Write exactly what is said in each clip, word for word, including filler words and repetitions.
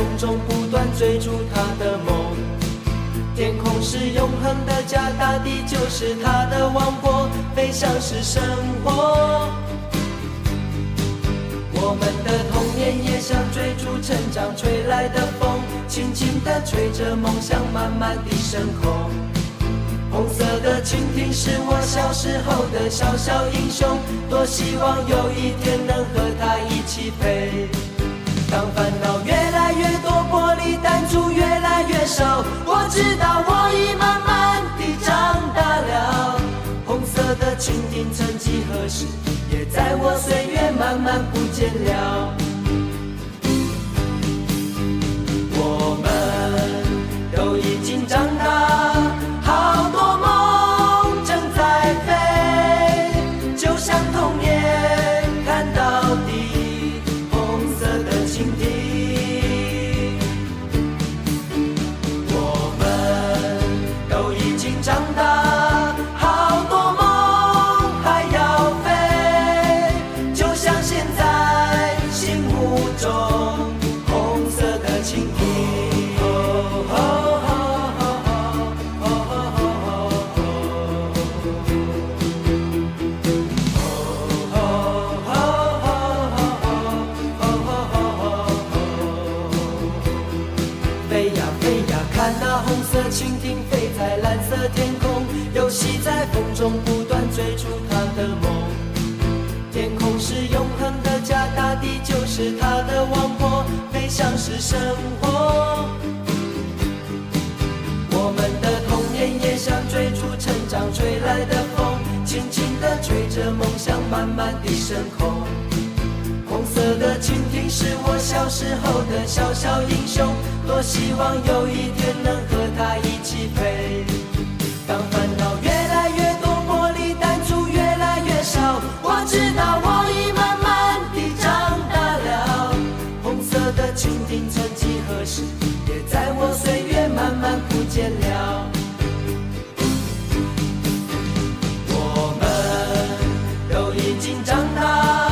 风中不断追逐他的梦。天空是永恒的家，大地就是他的王国，飞翔是生活。我们的童年也像追逐成长吹来的风，轻轻地吹着梦想慢慢地升空。红色的蜻蜓是我小时候的小小英雄，多希望有一天能和它一起飞。当烦恼越来越多，玻璃弹珠越来越少，我知道我已慢慢地长大了。红色的蜻蜓曾几何时，也在我岁月慢慢不见了。我们都已经长大，好多梦正在飞，就像童年看到底红色的蜻蜓。我们都已经长大，好多梦还要飞，就像现在心目中红色的蜻蜓。看那红色蜻蜓飞在蓝色天空，游戏在风中不断追逐它的梦。天空是永恒的家，大地就是它的王国，飞翔是生活。我们的童年也像追逐成长吹来的风，轻轻地吹着梦想慢慢地升空。红色的蜻蜓是我小时候的小小英雄，多希望有一天能和它一起飞。当烦恼越来越多，玻璃弹珠越来越少，我知道我已慢慢地长大了。红色的蜻蜓曾几何时，也在我岁月慢慢不见了。我们都已经长大，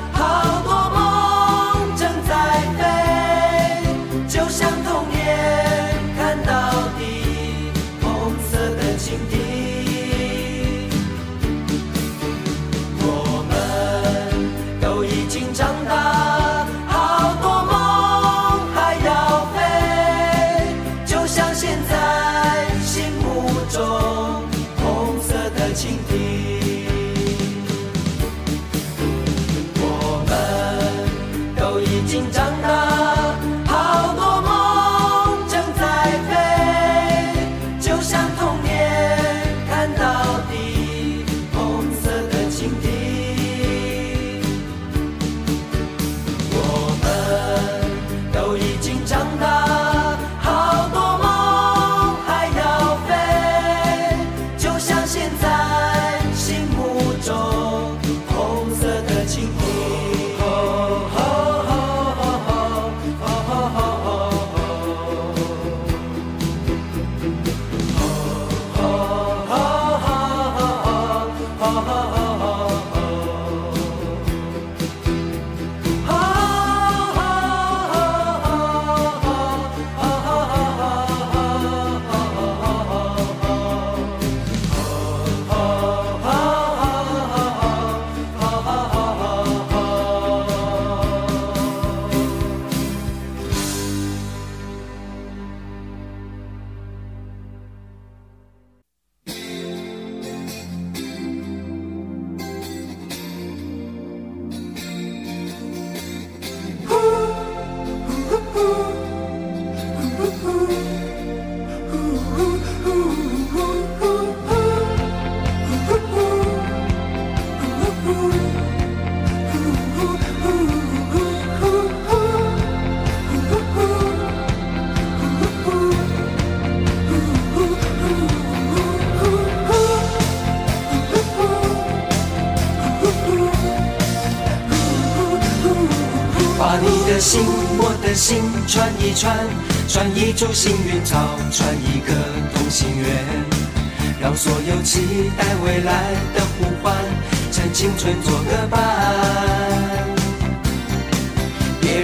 的心，我的心传一传，传一株幸运草，传一个同心圆，让所有期待未来的呼唤，趁青春做个伴。别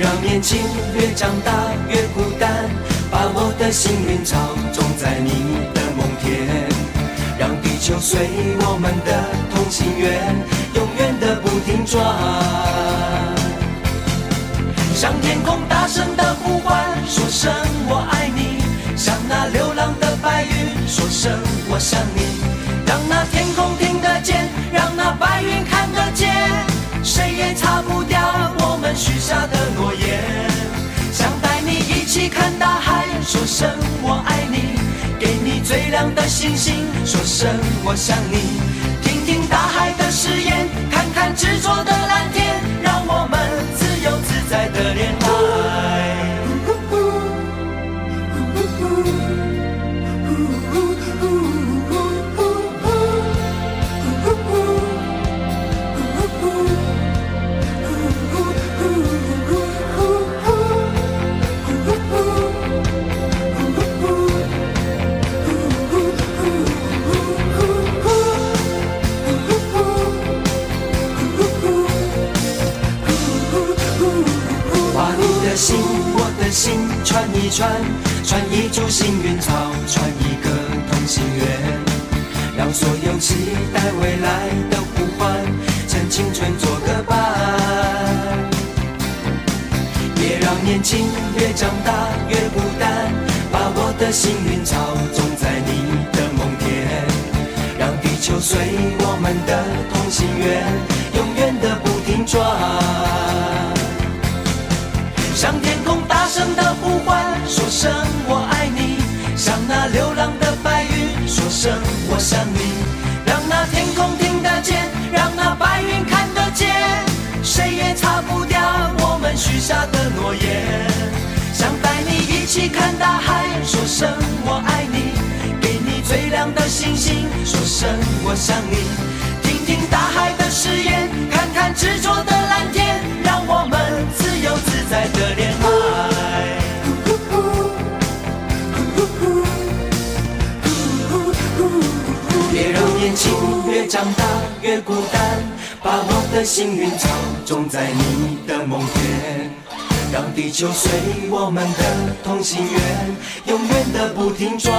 让年轻越长大越孤单，把我的幸运草种在你的梦田，让地球随我们的同心圆永远的不停转，向天空大声的呼唤，说声我爱你，向那流浪的白云说声我想你，让那天空听得见，让那白云看得见，谁也擦不掉我们许下的诺言，想带你一起看大海，说声我爱你，给你最亮的星星，说声我想你，听听大海的誓言，看看执着的蓝天，让我们自由自在的恋爱。心，我的心传一传，传一株幸运草，传一个同心圆，让所有期待未来的呼唤，趁青春做个伴。别让年轻越长大越孤单，把我的幸运草种在你的梦田，让地球随我们的同心圆永远的不停转，向天空大声的呼唤，说声我爱你，向那流浪的白云说声我想你，让那天空听得见，让那白云看得见，谁也擦不掉我们许下的诺言，想带你一起看大海，说声我爱你，给你最亮的星星，说声我想你，听听大海的誓言，看看执着的蓝天，让我们自由自在的恋爱。别让年轻越长大越孤单，把我的幸运草种在你的梦田，让地球随我们的同心圆永远的不停转，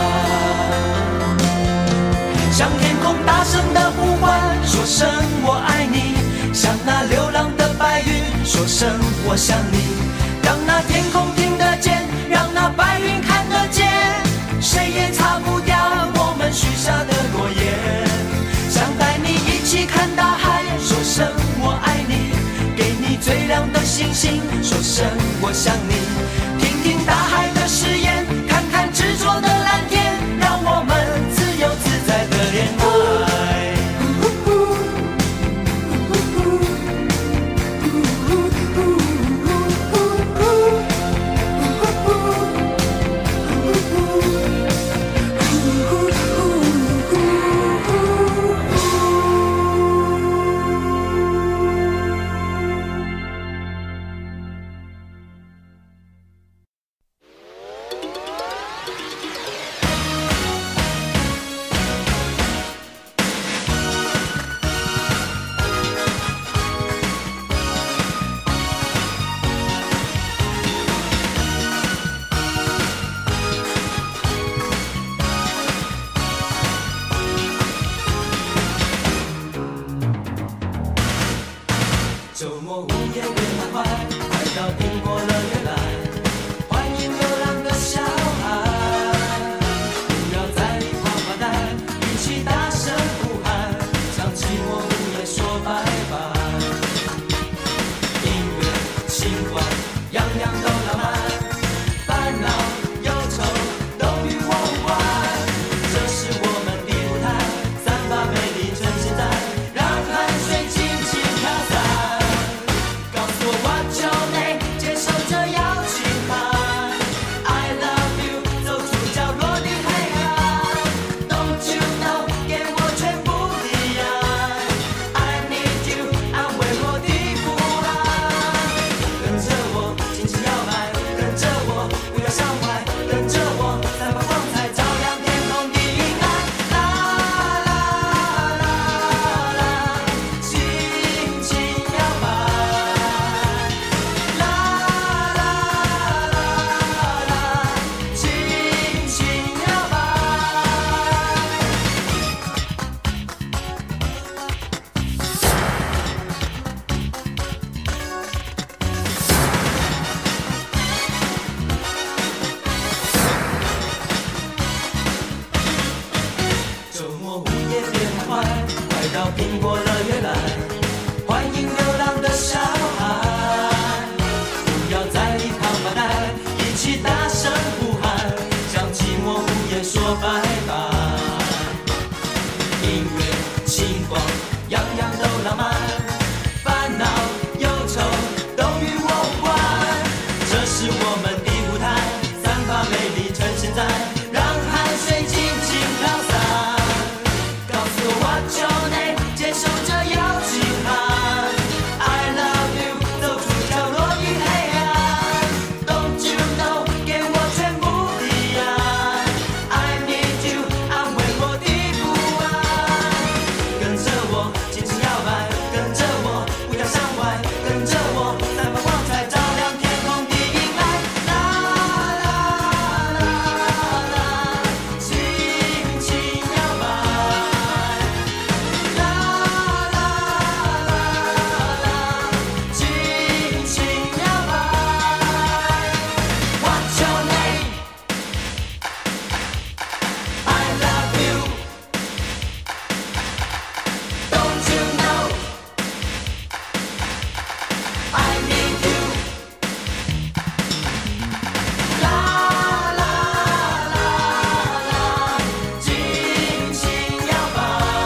向天空大声的呼唤，说声我爱你，向那流浪的白云说声我想你，让那天空听得见，让那白云看得见，谁也擦不掉我们许下的诺言，想带你一起看大海，说声我爱你，给你最亮的星星，说声我想你，听听大海的誓言，看看执着的蓝天，让我们自由自在的恋爱。 苹果乐园来，欢迎流浪的小孩，不要在里头发呆，一起大声呼喊，向寂寞无言说拜拜。音乐、星光，样样都浪漫，烦恼、忧愁都与我无关。这是我们的舞台，散发美丽趁现在，让汗水尽情飘散。告诉我 What's your name， 接受这邀请函。I love you， 走出角落与黑暗。Don't you know， 给我全部的爱。I need you， 安慰我的不安。跟着我尽情摇摆，跟着我不要向外，跟着我散发光彩，照亮天空的阴霾。啦啦啦啦，轻轻摇摆。啦啦啦啦，轻轻摇摆。What's your name？ I love you。Don't you know I need you？ 啦啦啦啦，尽情摇摆。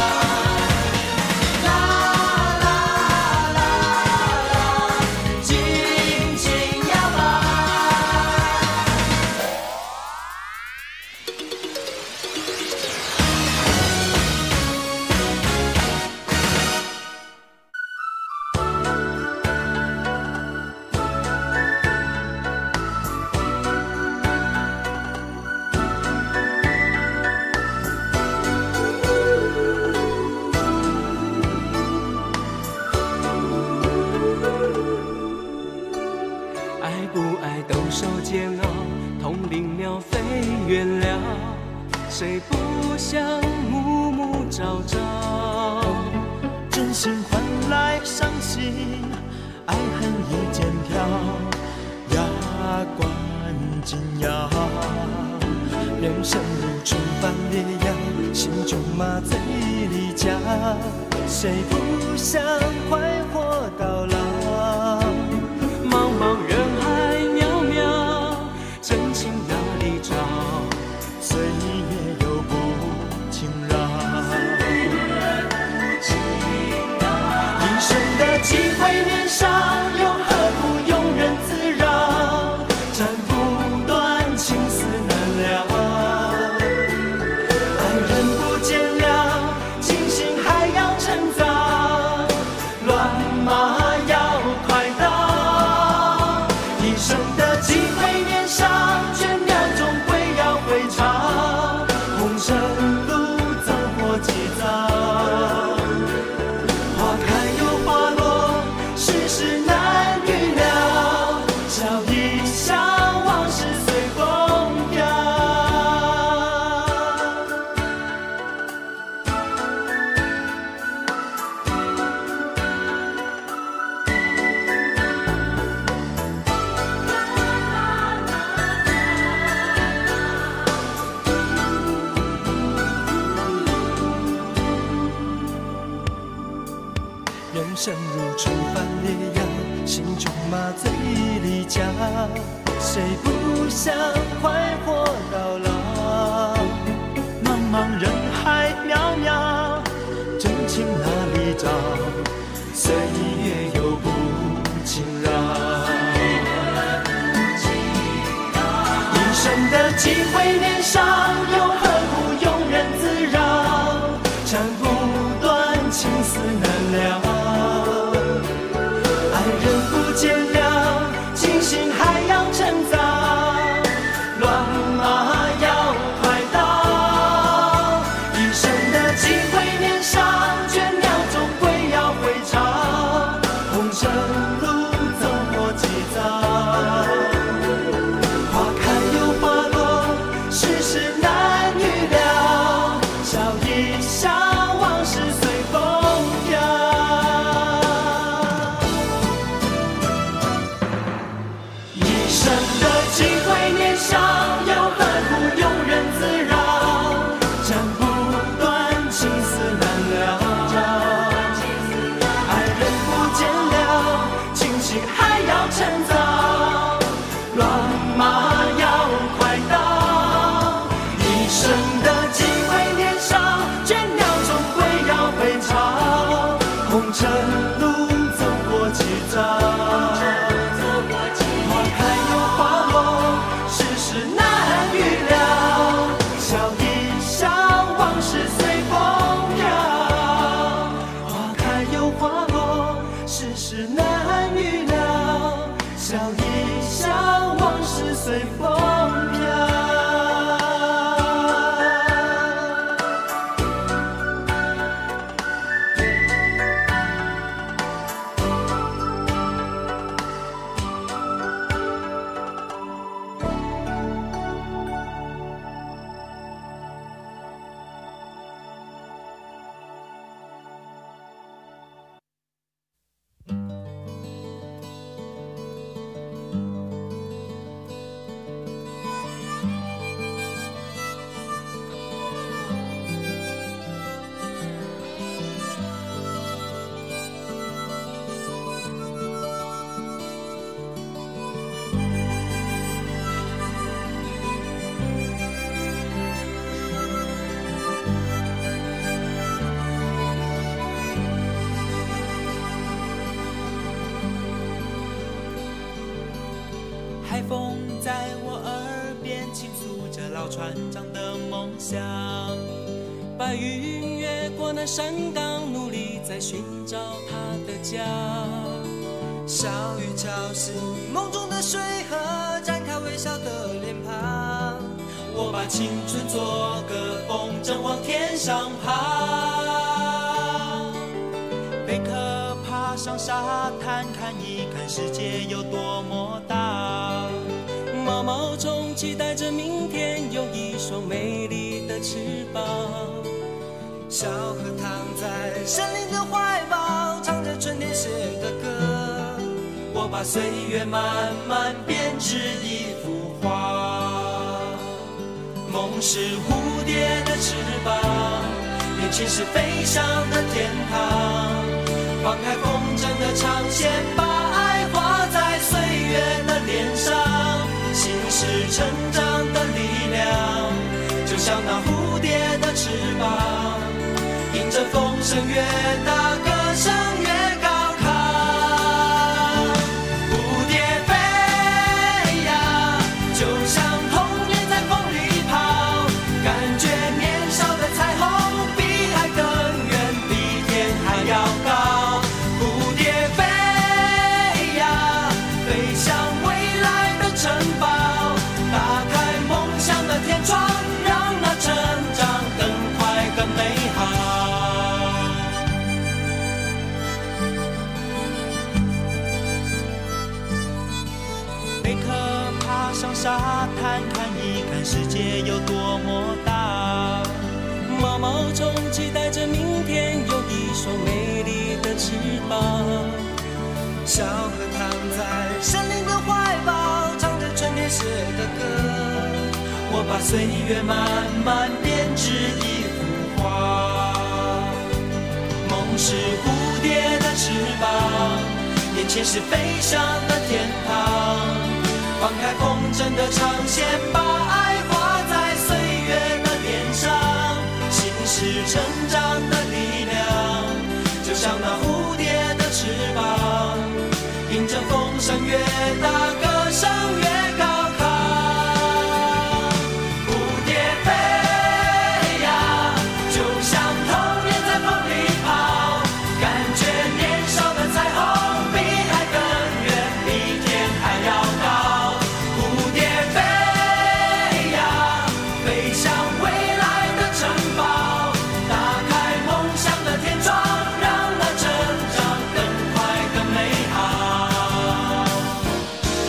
啦啦啦啦，尽情摇摆。爱不爱都受煎熬，同林鸟飞远了，谁不想暮暮朝朝？ 真心换来伤心，爱恨一肩挑，牙关紧咬。人生如春翻烈阳，心中麻醉离家，谁不想快活到老？ 茫茫人海渺渺，真情哪里找？ 岁月又不轻饶。一生的机会年少，又何苦庸人自扰？斩不断，情丝难了。爱人不见了，清醒还要趁早，乱马要快到。一生的机会年少，倦鸟终归要回巢。红尘路走过几遭，花开又花落，世事难预料。笑一笑，往事随风飘。人生如春翻烈阳，心中麻醉离家，谁不想快活到老？茫茫人海渺渺，真情哪里找？岁月又不轻饶。一生的机会年少，又何苦庸人自扰？斩不断，情丝难了。爱人不见了，清醒还要趁早，乱马要快到。一生的机会年少，倦鸟终归要回巢。红尘路走过几遭，花开又花落，世事难预料。笑一笑，往事随风飘。 红尘路走过几遭，花开又花落，世事难预料。笑一笑，往事随风飘。花开又花落，世事难预料。笑一笑，往事随风飘。 海风在我耳边倾诉着老船长的梦想，白云越过那山岗，努力在寻找他的家。小雨敲醒梦中的水河，展开微笑的脸庞。我把青春做个风筝往天上爬。贝壳爬上沙滩，看一看世界有多么大。毛毛虫期待着明天有一双美丽的翅膀。小河躺在森林的怀抱，唱着春天写的歌。我把岁月慢慢编织一幅画。梦是蝴蝶的翅膀，年轻是飞翔的天堂。放开风筝的长线，把爱画在岁月的脸上。心是成长的力量，就像那蝴蝶的翅膀，迎着风声越大，歌声越高亢。蝴蝶飞呀，就像童年在风里跑，感觉年少的彩虹比海更远，比天还要高。蝴蝶飞呀，飞向未来的城堡，打开梦想的天窗，让那成长更快更美好。贝壳爬上沙滩，看一看世界有多么大。毛毛虫期待着明天有一双美丽的翅膀。小河躺在森林的怀抱，唱着春天写的歌。我把岁月慢慢编织一幅画。梦是蝴蝶的翅膀，眼前是飞翔的天堂。放开风筝的长线，把爱画在岁月的脸上。心是成长的力量，就像那蝴蝶的翅膀，迎着风声越大，歌声越高亢。蝴蝶飞呀，就像童年在风里跑，感觉年少的彩虹比海更远，比天还要高。蝴蝶飞呀，飞向未来的城堡，打开梦想的天窗，让那成长更快更美好。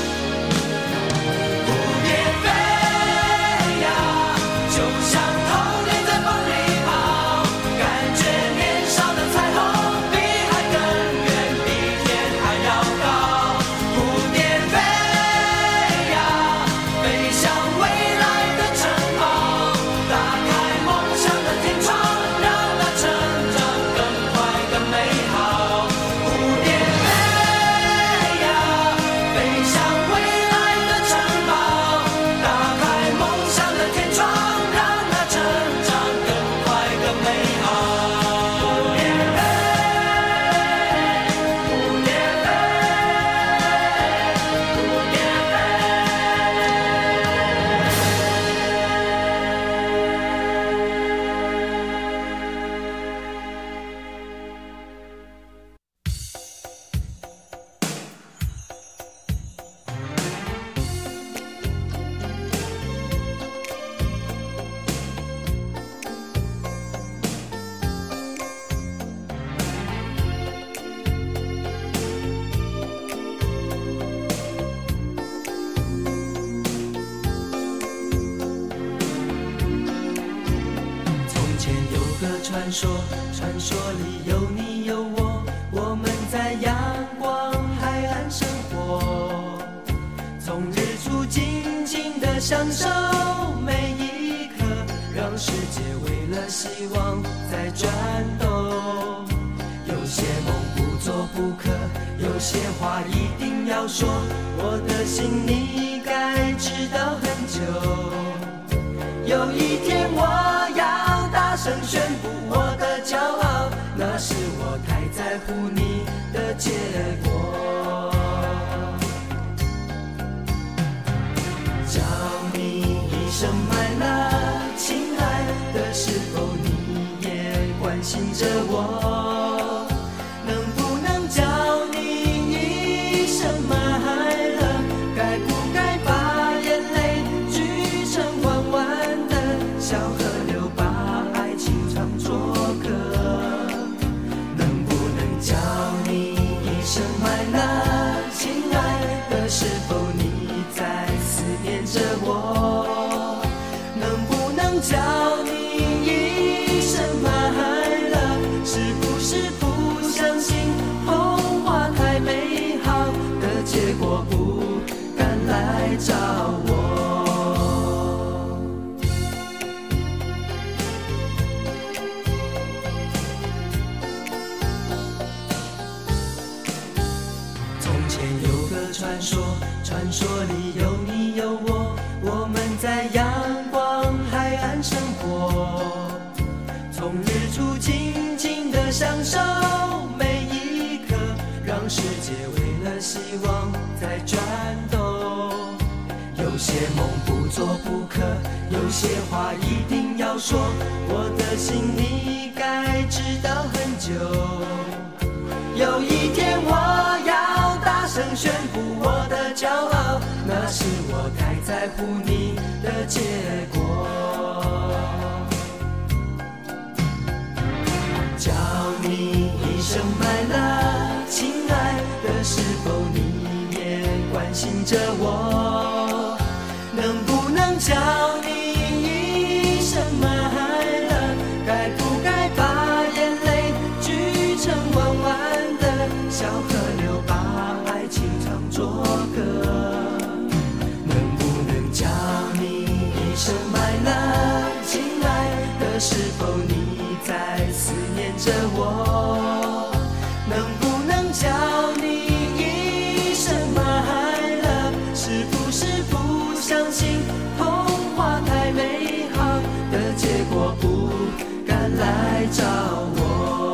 传说，传说里有你有我，我们在阳光海岸生活，从日出静静地享受每一刻，让世界为了希望在转动。有些梦不做不可，有些话一定要说，我的心你该知道很久。有一天我要大声宣布我的骄傲，那是我太在乎你的结果。叫你一声 my love， 亲爱的，是否你也关心着我？能不能叫你一声 my love， 该不该把眼泪聚成弯弯的小河流，把爱情唱作歌？能不能叫你一声 my love， 亲爱的，是否你在思念着我？能不能叫你一声 my love， 是不是不相信童话太美好的结果，不敢来找我？从前有个传说，传说里有你有我，我们在阳光海岸生活，从日出静静地享受每一刻，让世界为了希望在转动。有些梦不做不可，有些话一定要说，我的心你该知道很久。有一天我要大声宣布我的骄傲，那是我太在乎你的结果。叫你一声 my love， 亲爱的，是否你也关心着我？能不能叫你一声 my love， 该不该把眼泪聚成弯弯的小河流，把爱情唱作歌？能不能叫你一声 my love， 亲爱的，是否你在思念着我？能不能叫你一声 my love， 是不是不相信童话太美好的结果，不敢来找我？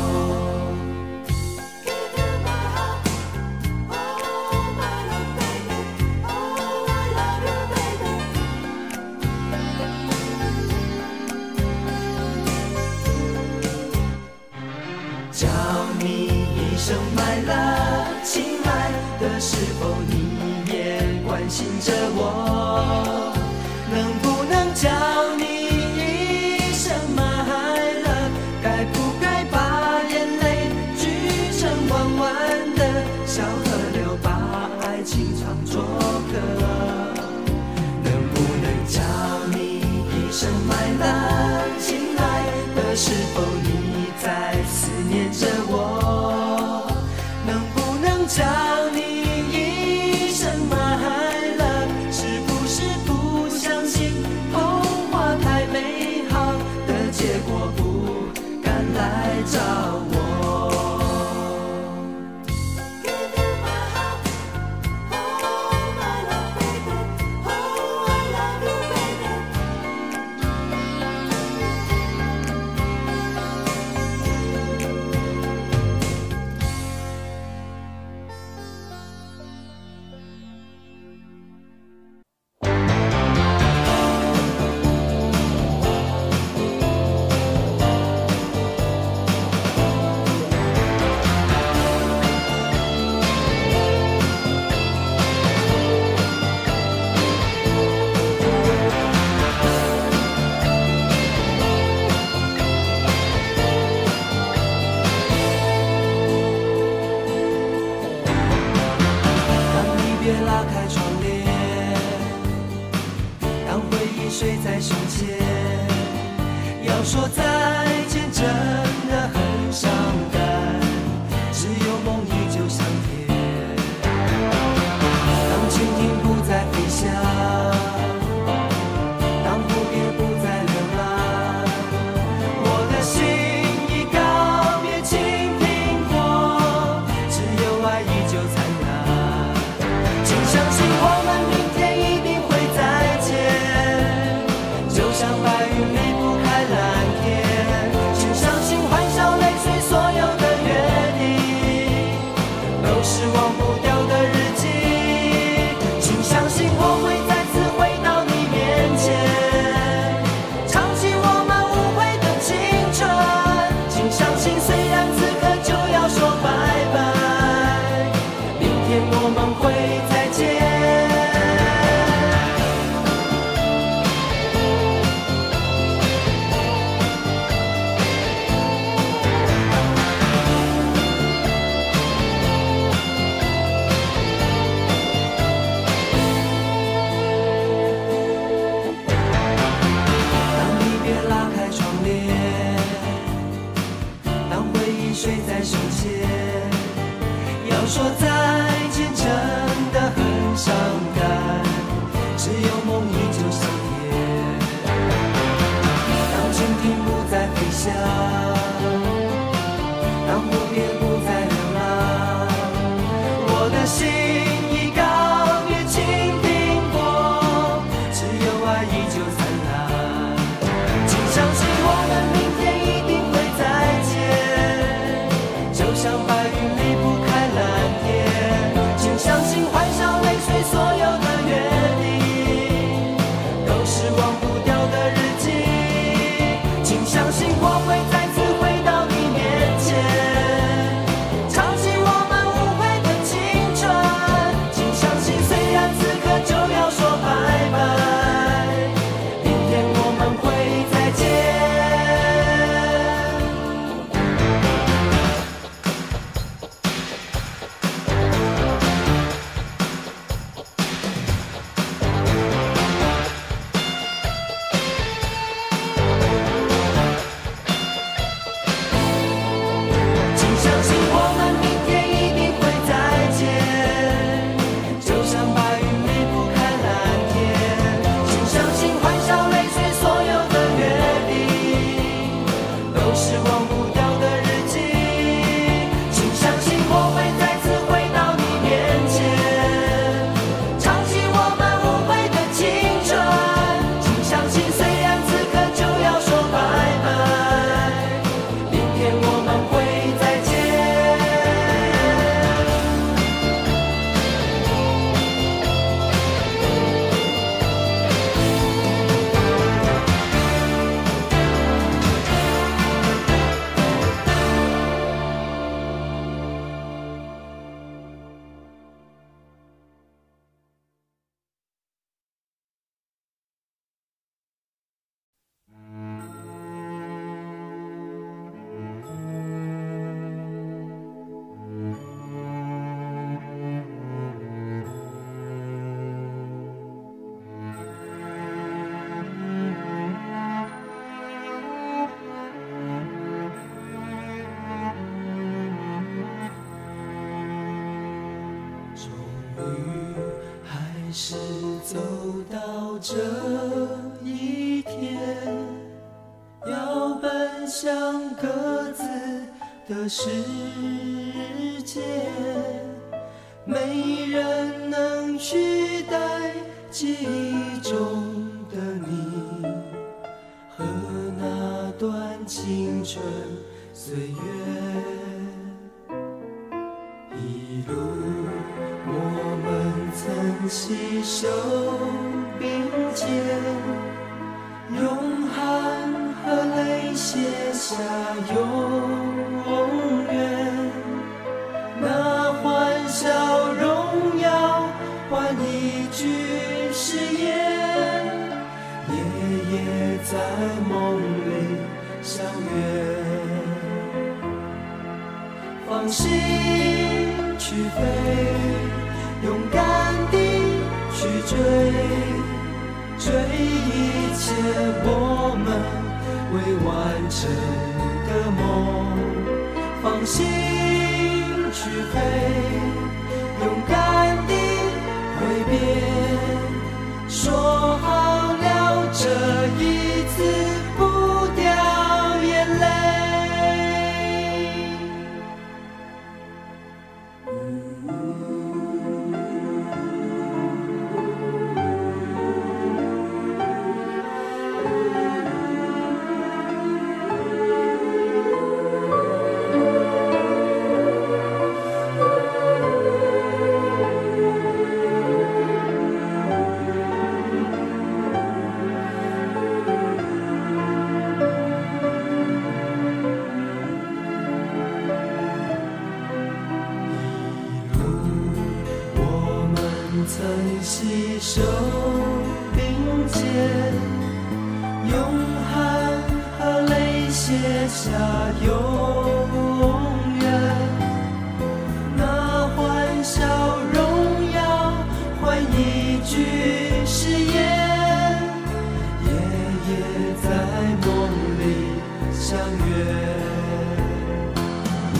叫你一声 my love， 亲爱的，是否你也关心着我？能不能叫你一声 my love， 该不该把眼泪聚成弯弯的小河流，把爱情唱作歌？能不能叫你一声 my love， 亲爱的，是否你在思念着我？能不能叫你一声 my love， 是不是不相信童话太美好的结果，不敢来找我？睡在胸前，要说再见。 睡在胸前。要说再见真的很伤感，只有梦依旧香甜。当蜻蜓不再飞翔，当蝴蝶不再流浪，我的心已告别蜻蜓国，只有爱依旧灿烂。请相信我们明天一定会再见，就像白云离不开蓝天。请相信欢笑泪水所有的约定，都是忘不掉的日记。请相信我会再次回到你面前，唱起我们无悔的青春。请相信虽然此刻就要说拜拜，明天我们会再见。请相信我们明天一定会再见，就像白云离不开蓝天。请相信欢笑泪水所有的约定，都是忘不掉的日记。请相信我会再次回到你面前，唱起我们无悔的青春。请相信虽然此刻就要说拜拜，明天我们会再见。终于还是走到这一天，要奔向各自的世界，没人能取代记忆中的你和那段青春岁月。一路我们曾携手并肩，用汗和泪写下永远。那欢笑荣耀换一句誓言，夜夜在梦里相约。放心去飞，勇敢地去追，追一切我们未完成的梦。放心去飞，勇敢地挥别，说好了这一次不掉眼泪。曾携手并肩，用汗和泪写下永远。那欢笑荣耀换一句誓言，夜夜在梦里相约。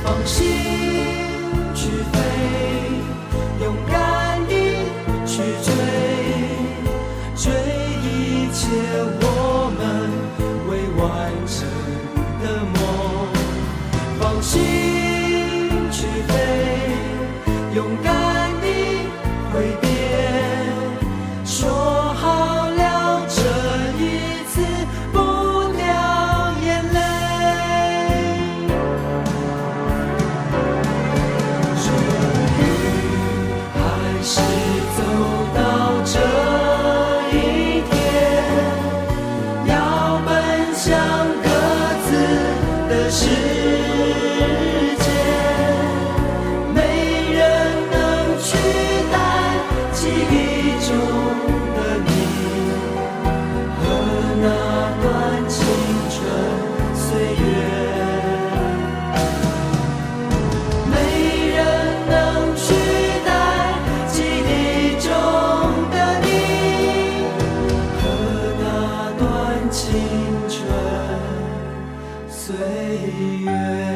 放心去飞，勇敢地去追，追一切我们未完成的梦。放心去飞，勇敢地挥别，说好了这一次不掉眼泪。终于还是走到这一天，要奔向各自的世界，没人能取代记忆中的你和那段青春岁月，没人能取代记忆中的你和那段青春岁月。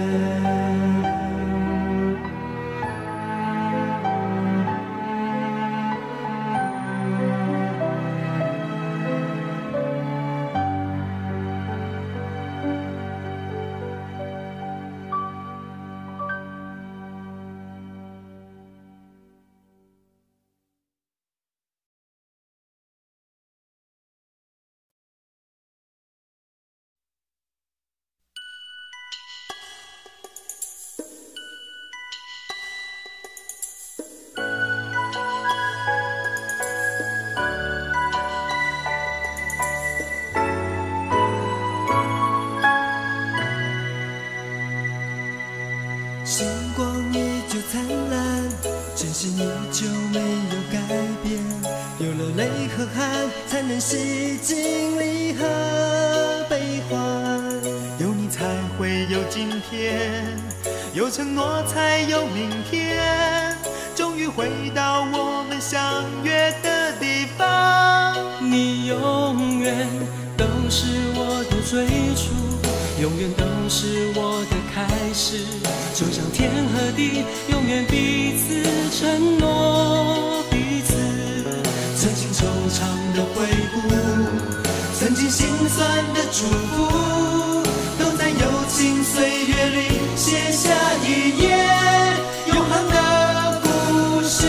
星光依旧灿烂，真心依旧没有改变。有了泪和汗，才能洗净离合悲欢。有你才会有今天，有承诺才有明天。终于回到我们相约的地方。 你永远都是我的最初，永远都是我的开始，就像天和地，永远彼此承诺彼此。 曾经惆怅的回顾，曾经心酸的祝福，都在友情岁月里写下一页永恒的故事。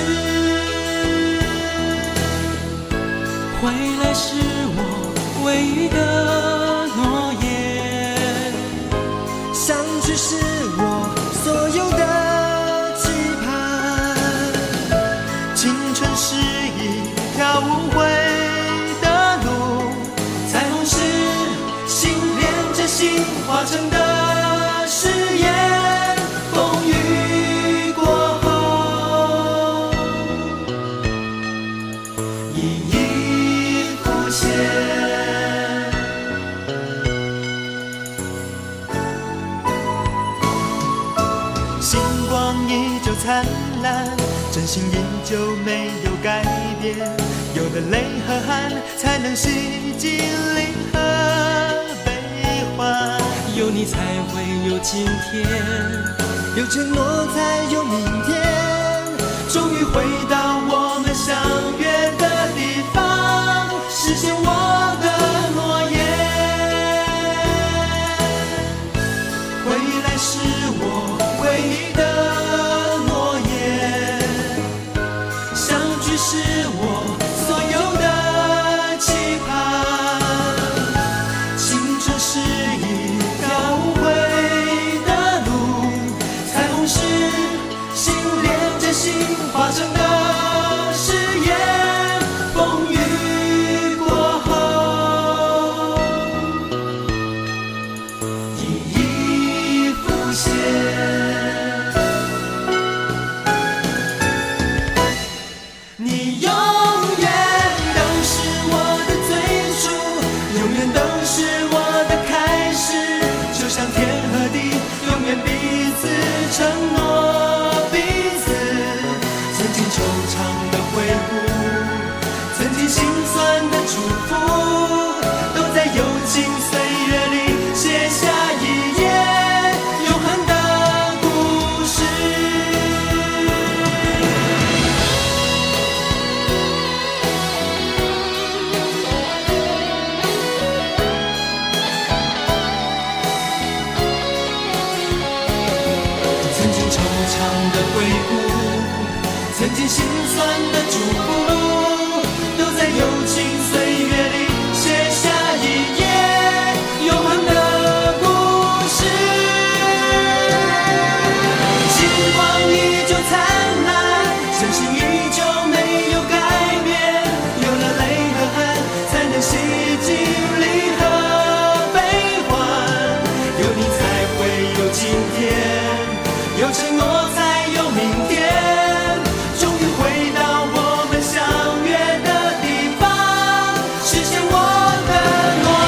回来是我唯一的诺言， 相聚是我所有的期盼。青春是一条无悔的路，彩虹是心连着心化成的誓言。风雨过后，一一浮现。星光依旧灿烂，真心依旧没有改变。有了泪和汗，才能洗净离合悲欢。 有你才会有今天， 有承诺才有明天。终于回到我们相约的地方，实现我的诺言。回来是我唯一的诺言，相聚是我所有的期盼。青春是一条无悔的路，彩虹是心连着心化成的誓言。风雨过后，一一浮现。你永远都是我的最初，永远都是我的开始，就像天和地，永远彼此承诺彼此。曾经惆怅的回顾，曾经心酸的祝福，都在友情岁月里写下一页永恒的故的回顾，曾经心酸的祝福，都在友情岁月里写下一页永恒的故事。星光依旧灿烂，真心依旧没有改变，有了泪和汗，才能洗净离合悲欢，有你才会有今天，有承诺才有明天，终于回到我们相约的地方，实现我的诺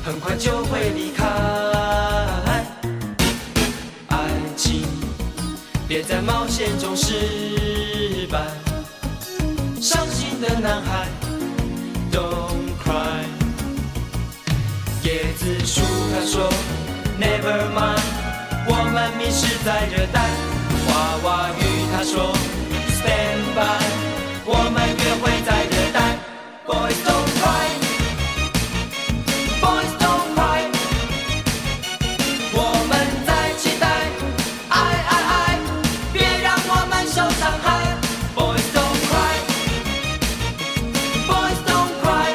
很快就会离开。爱情别在冒险中失败，伤心的男孩 Don't cry。 叶子树他说 Never mind， 我们迷失在热带。娃娃鱼他说 Stand by， 我们约会在热带。 Boys don't cry， Boys don't cry， 我们在期待，爱爱爱，别让我们受伤害。 Boys don't cry， Boys don't cry，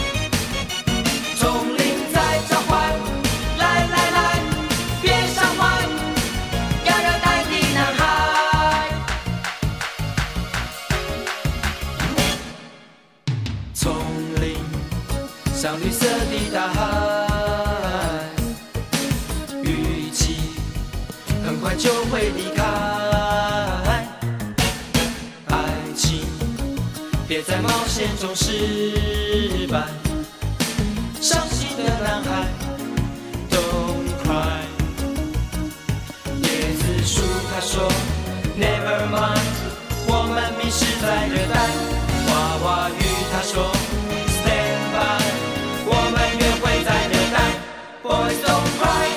丛林在召唤，来来来，别伤怀，要热带的男孩。丛林像绿色的大海，雨季很快就会离开。爱情别在冒险中失败，伤心的男孩 Don't cry。 叶子树他说 Never mind， 我们迷失在热带。娃娃鱼他说 Stand by， 我们约会在热带。 Boys don't cry，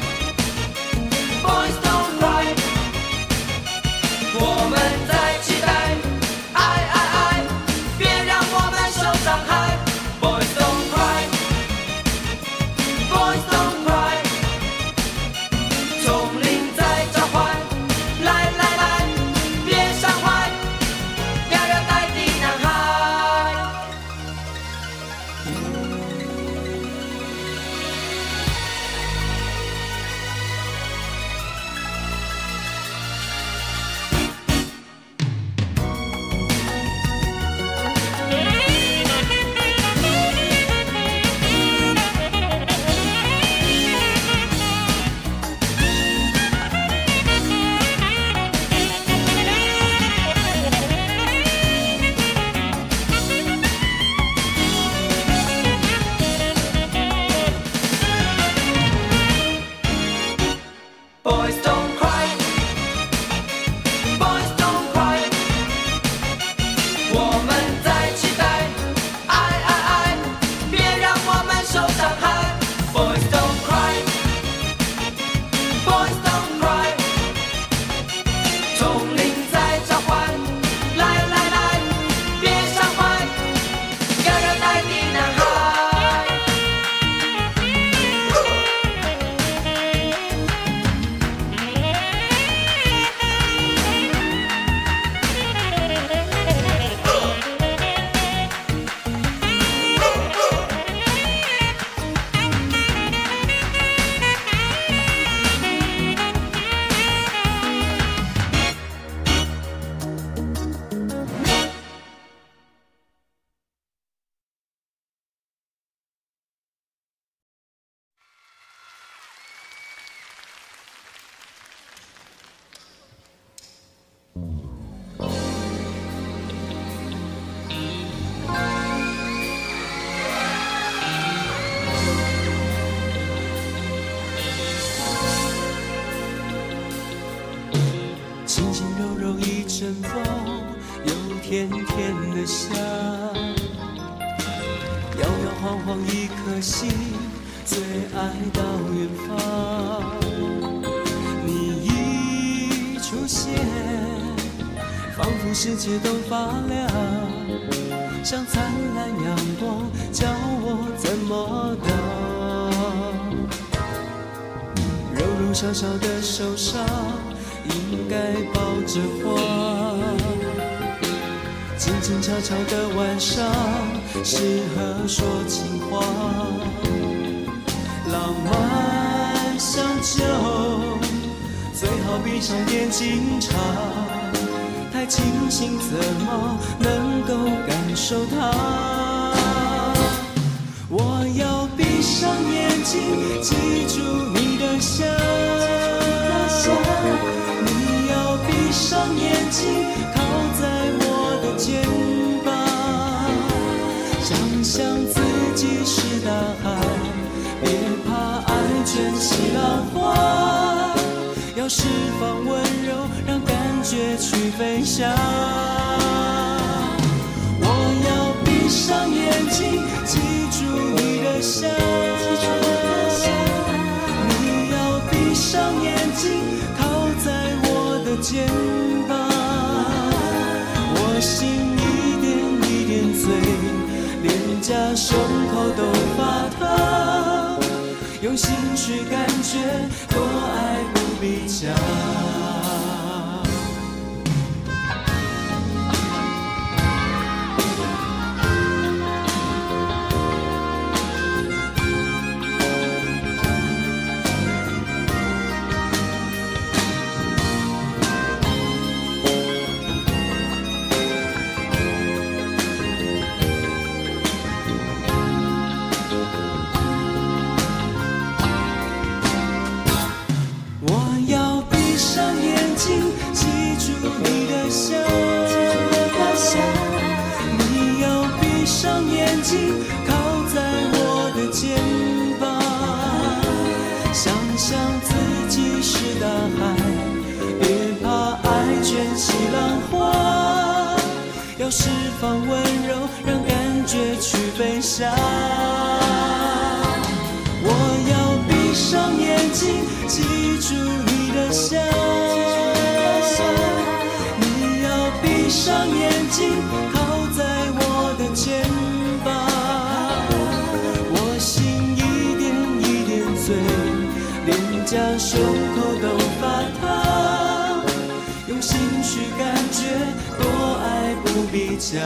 Boys don't cry， 我们在期待，爱爱爱，别让我们受伤害。 Boys don't cry， Boys don't cry， 丛林在召唤，来来来，别伤怀，要热带的男孩。Boys don't cry， Boys don't cry， 我们在期待，爱爱爱，别让我们受伤害。 Boys don't cry， Boys don't cry， 丛林在召唤，来来来，别伤怀，要热带的男孩。 轻轻柔柔一阵风，有甜甜的香，摇摇晃晃一颗心，最爱到远方。你一出现，仿佛世界都发亮，像灿烂阳光，叫我怎么挡？柔柔小小的手上，应该抱着花，静静悄悄的晚上，适合说情话。浪漫像酒，最好闭上眼睛尝，太清醒怎么能够感受它？我要闭上眼睛，记住你的笑。你要闭上眼睛，靠在我的肩膀，想象自己是大海，别释放温柔，让感觉去飞翔。我要闭上眼睛，记住你的笑。你要闭上眼睛，靠在我的肩膀。我心一点一点醉，脸颊胸口都发烫。用心去感觉，多爱不必讲。要释放温柔，让感觉去飞翔。我要闭上眼睛，记住你的笑。你要闭上眼睛，靠在我的肩膀。我心一点一点醉，脸颊胸口都发烫。用心去感觉，多爱不必讲。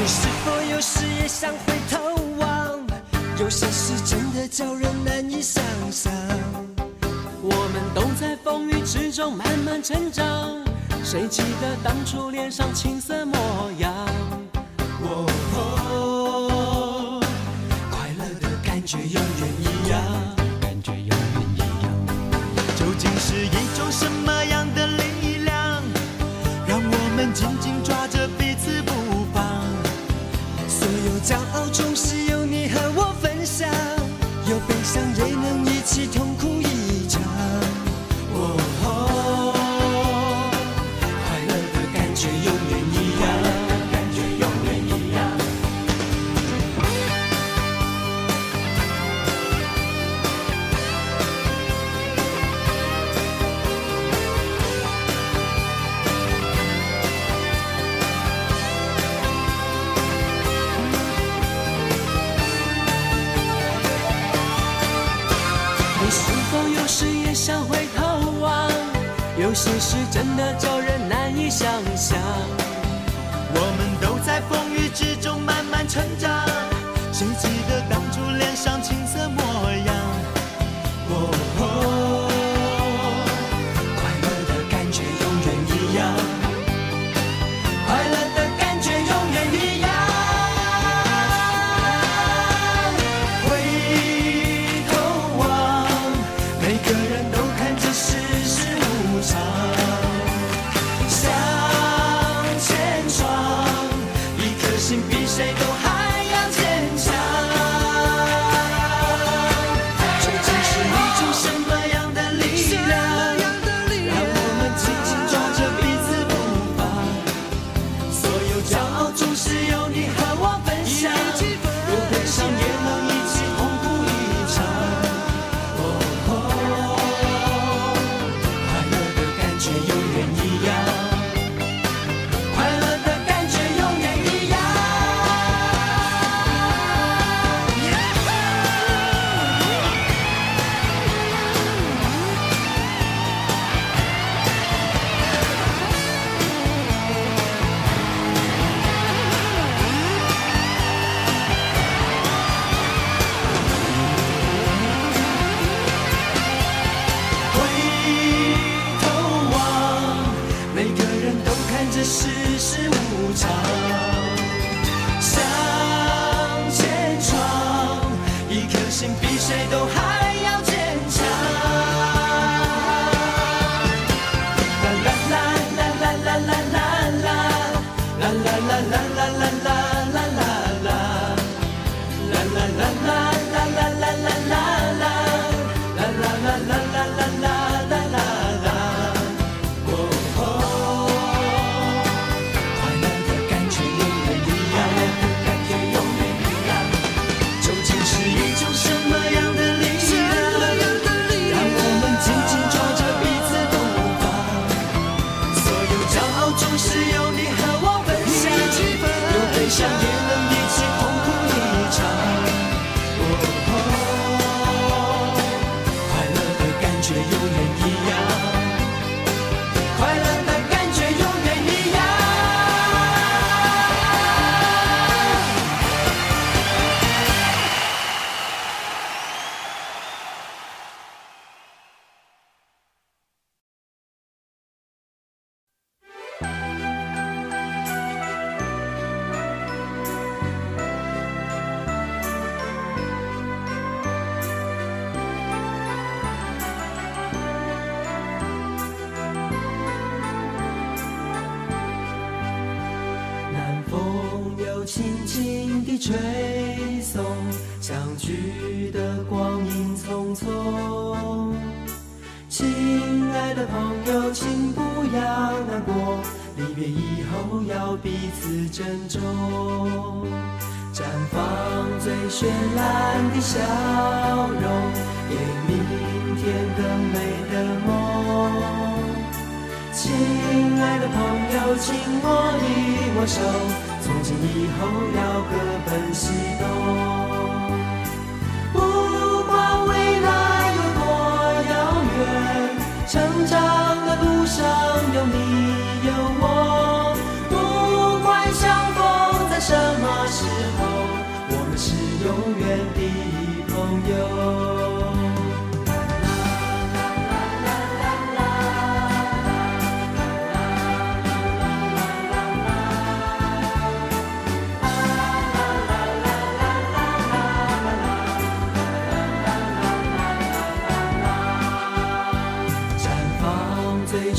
你是否有时也想回头望？有些事真的叫人难以想象。我们都在风雨之中慢慢成长，谁记得当初脸上青涩模样？哦哦，快乐的感觉永远一样，感觉永远一样。 究竟是一种什么样的力量，让我们紧紧抓着彼此不放？ 所有骄傲总是有你和我分享，有悲伤也能一起痛哭一场。哦哦，快乐的感觉永远一样，感觉永远一样。你是否有时也想回头望？有些事真的叫人难以想象。 我们都在风雨之中慢慢成长，谁记得当初脸上青涩模样？ 哦哦，快乐的感觉永远一样，快乐的感觉永远一样。回头望，每个人都看着世事无常，向前闯，一颗心比谁都还要坚强。究竟是一种什么样的力量，让我们紧紧抓着彼此不放？所有骄傲总是有你和我分享，有悲伤也能一起痛哭一场。哦哦，快乐的感觉永远一样，快乐的感觉永远一样。回头望，每个人都看着世事无常，向前闯，一颗心比谁都还要坚强。啦啦啦啦啦啦啦啦啦，啦啦啦啦啦啦啦啦啦啦，啦啦啦啦啦啦啦啦啦啦，啦啦啦啦啦啦啦啦啦啦。哦哦，快乐的感觉永远一样，感觉永远一样。究竟是一种什么样的力量，让我们紧紧抓着彼此不放？所有骄傲总是有你和我分享，有悲伤也能一起痛哭一场。哦哦，快乐的感觉永远一样，快乐的感觉永远一样。南风又轻轻地吹送，相聚的光阴匆匆。亲爱的朋友，请不要难过，离别以后要彼此珍重。绽放最绚烂的笑容，给明天更美的梦。亲爱的朋友，请握一握手，从今以后要各奔西东。不管未来有多遥远，成长的路上有你有我。不管相逢在什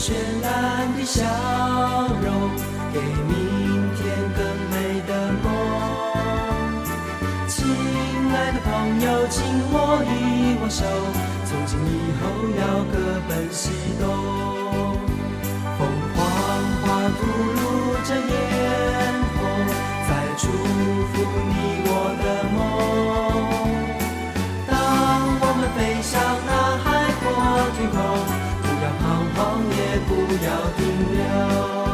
绚烂的笑容，给明天更美的梦。亲爱的朋友，请握一握手，从今以后要各奔西东。凤凰花吐露着烟火，在祝福你我的梦。当我们飞向那海阔天空，不要彷徨，也不要停留。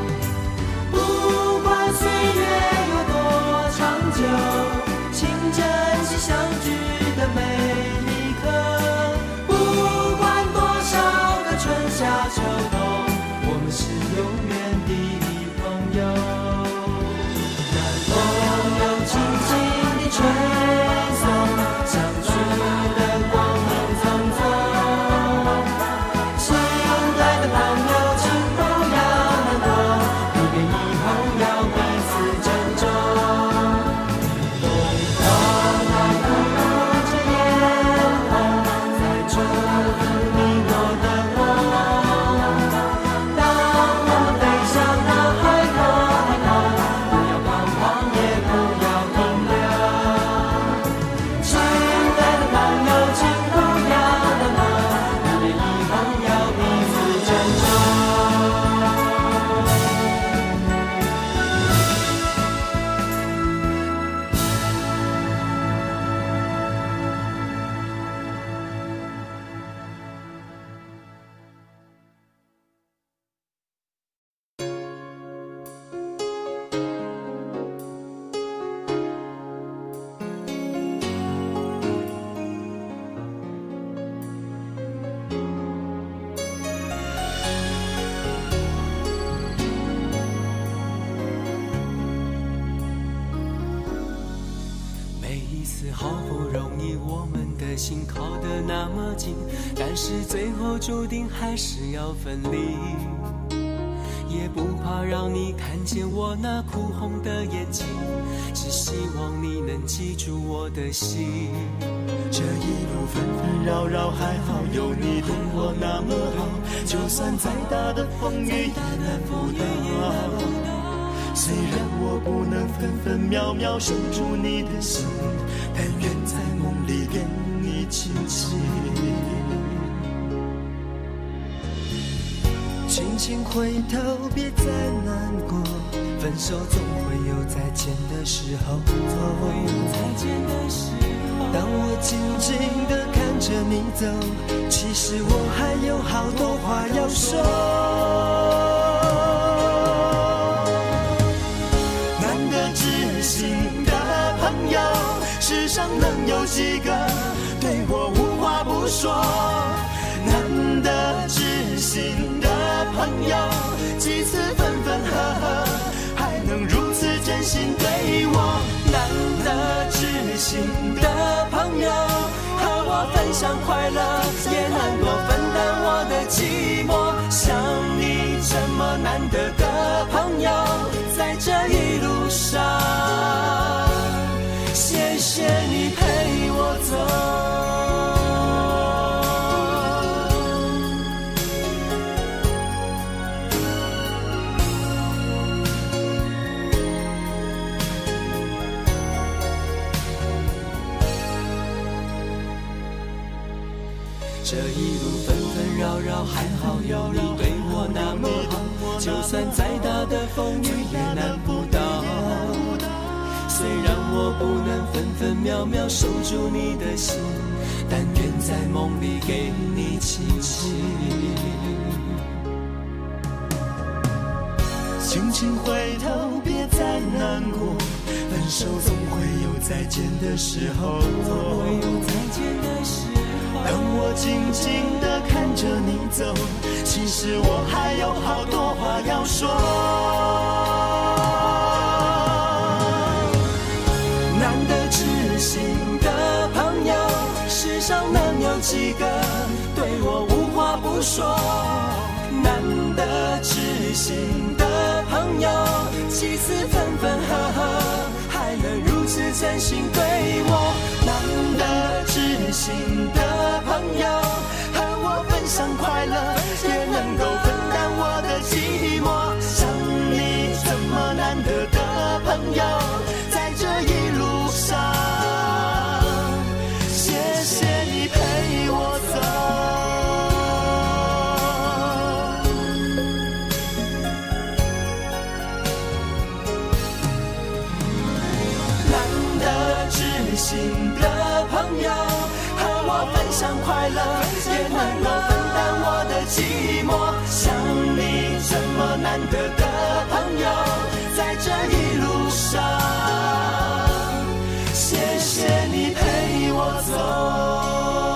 不管岁月有多长久，请珍惜相聚的每一刻。不管多少个春夏秋冬，我们是永远的朋友。让风又轻轻地吹送，相聚的光芒匆匆。亲爱的朋友，请不要难过，离别以后要彼此珍重。风花吐露着烟红，在祝福你我的梦。当我们飞向那海阔天空，不要彷徨，也不要停留。亲爱的朋友，请不要难过，离别以后要彼此珍重。 每一次好不容易我们的心靠得那么近，但是最后注定还是要分离。也不怕让你看见我那哭红的眼睛，只希望你能记住我的心。 这一路纷纷扰扰，还好有你对我那么好，就算再大的风雨也难不倒。虽然我不能分分秒秒守住你的心，但愿在梦里跟你亲近。 轻轻回头，别再难过，分手总会有再见的时候。当我静静地看着你走，其实我还有好多话要说。 难得知心的朋友，世上能有几个对我无话不说？难得知心的朋友，几次分分合合，还能如此真心对我。难得知心的朋友，和我分享快乐，也能够分担我的寂寞。像你这么难得的朋友，在这一路上，谢谢你陪我走。 这一路纷纷扰扰，还好有你对我那么好，就算再大的风雨也难不倒。虽然我不能分分秒秒守住你的心，但愿在梦里给你亲亲。 轻轻回头，别再难过，分手总会有再见的时候。 总会有再见的时候。 当我静静地看着你走，其实我还有好多话要说。难得知心的朋友，世上能有几个对我无话不说？难得知心的朋友，几次分分合合，还能如此真心对我。难得知心的朋友，和我分享快乐，也能够分心的朋友，和我分享快乐，也能够分担我的寂寞。像你这么难得的朋友，在这一路上，谢谢你陪我走。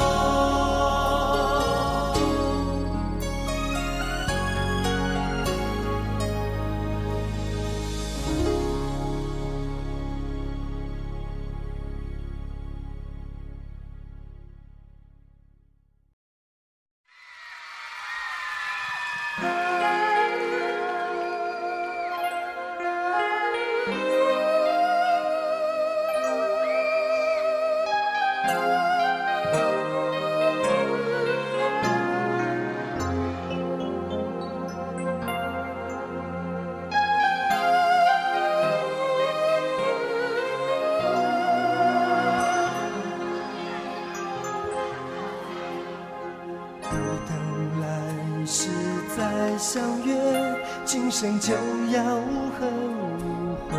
相约，今生就要无恨无悔。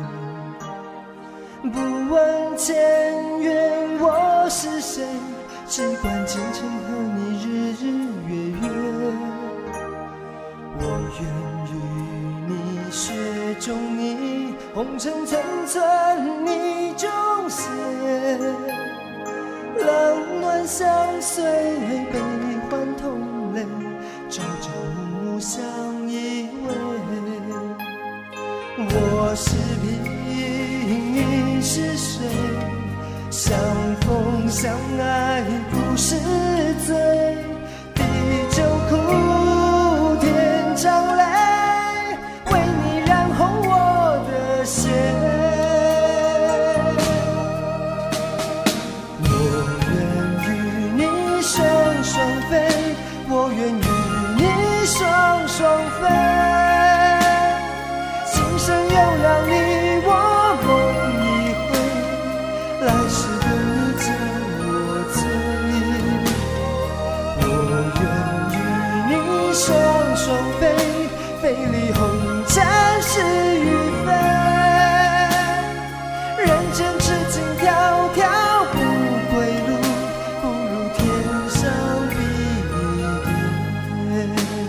不问前缘我是谁，只管今生和你日日月月。我愿与你雪中你，红尘层层你中写，冷暖相随，悲欢同泪，朝朝暮暮相依偎。我是萍，你是水，相逢相爱不是罪。地久苦，天长泪，为你染红我的血。我愿与你双双飞，我愿与你双双飞。今生有了你，我梦一回，来世的你将我醉。我愿与你双双飞，飞离红尘是与非。人间痴情迢迢不归路，不如天上比翼。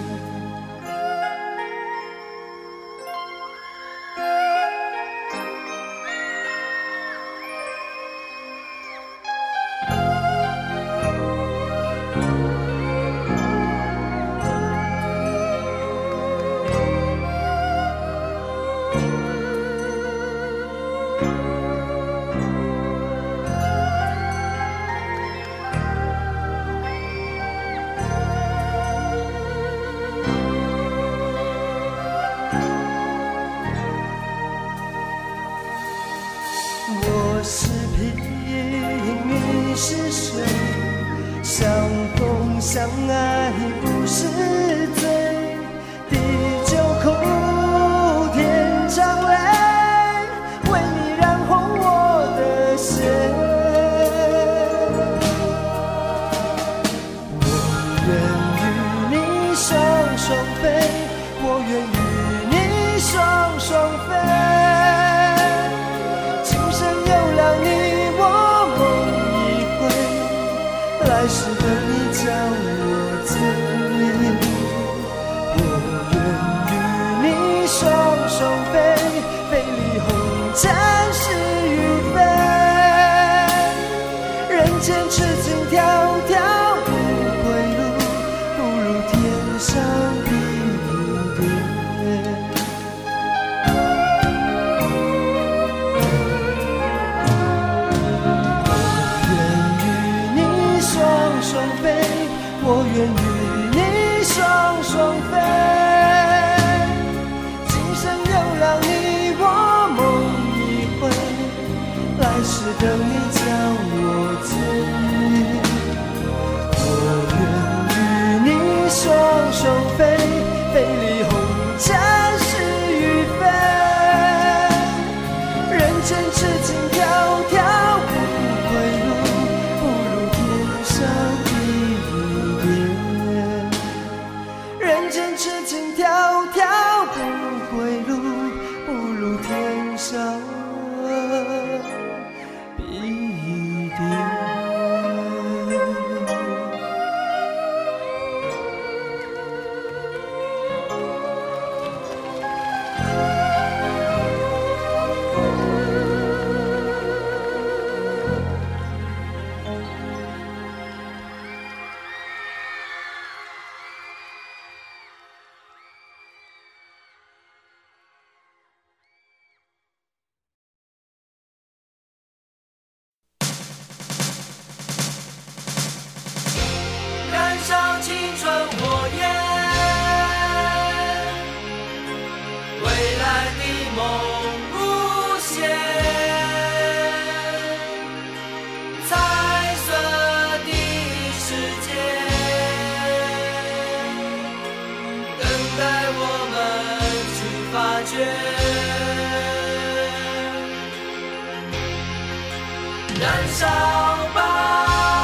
我是萍，你是水，相逢相爱不是罪。地久苦，天长泪，为你染红我的血。我愿与你双双飞，我愿与你双双飞。来世的你将我醉，我愿与你双双飞，飞离红尘是与非。人间痴情迢迢不归路，不如天上比翼。我愿与你双双飞，今生有了你，我梦一回，来世等你将我醉。我愿与你双双飞，飞离红尘是与非。人间痴情迢迢不归路，不如天上人间痴情迢迢不归路，不如天上比翼。 待我们去发掘，燃烧吧。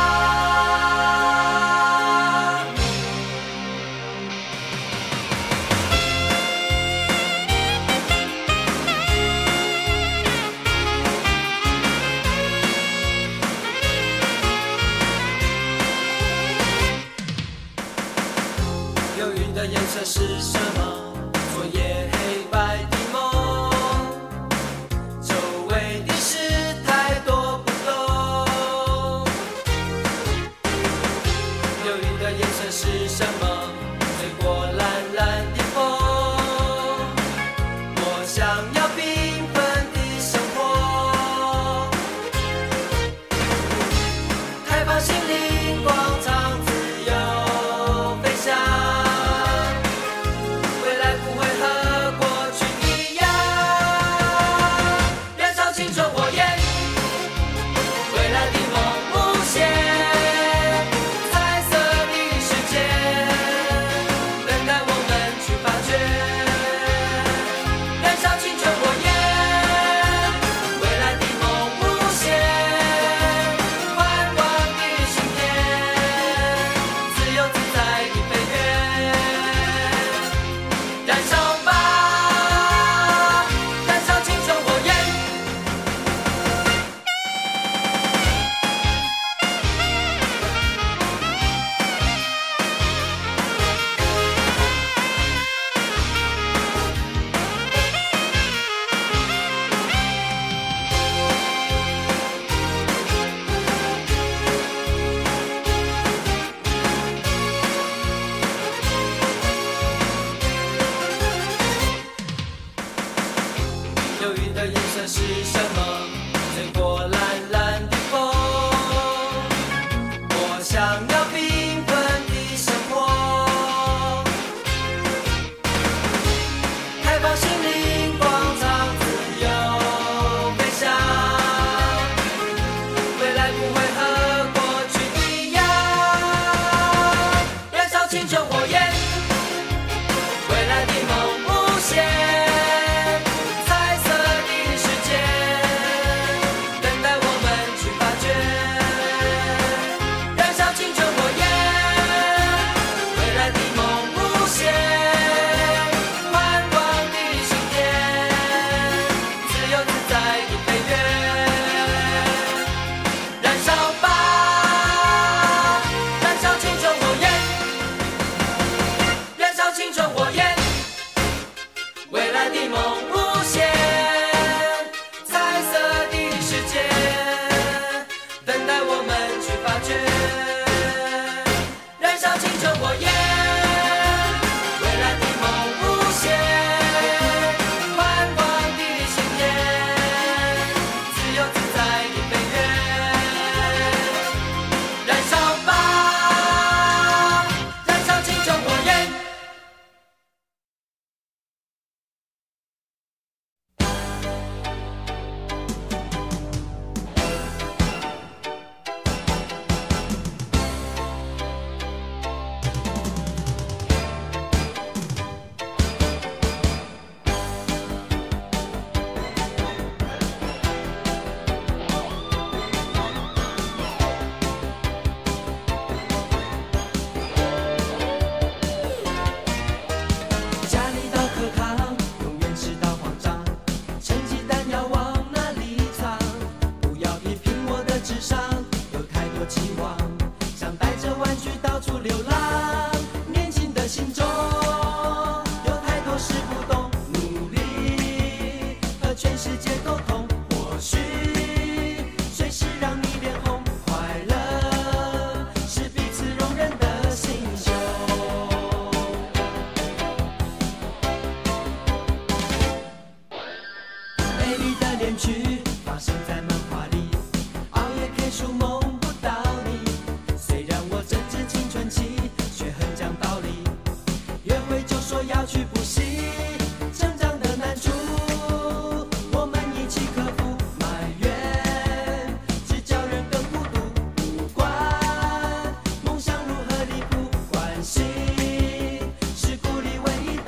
忧郁的颜色是什么？昨夜黑白的梦，周围的事太多不懂。忧郁的颜色是什么？吹过蓝蓝的风，我想要缤纷的生活，开放心灵广场自由飞翔。忧郁的颜色是什么？吹过蓝蓝的风，我想要缤纷的生活，开放心灵广场自由飞翔，未来不会和过去一样，燃烧青春火焰，未来的梦无限。是故里唯一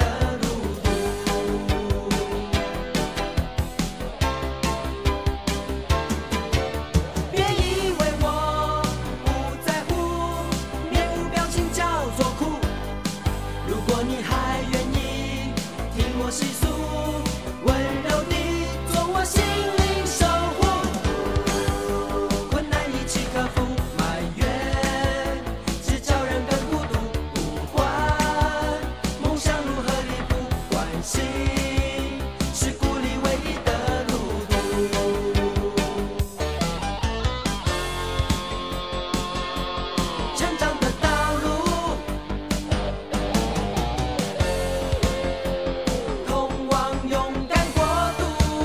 我细数，温柔地做我心灵守护。困难一起克服，埋怨只叫人更孤独。不管梦想如何离谱，关心是鼓励唯一的路途。成长的道路，通往勇敢国度。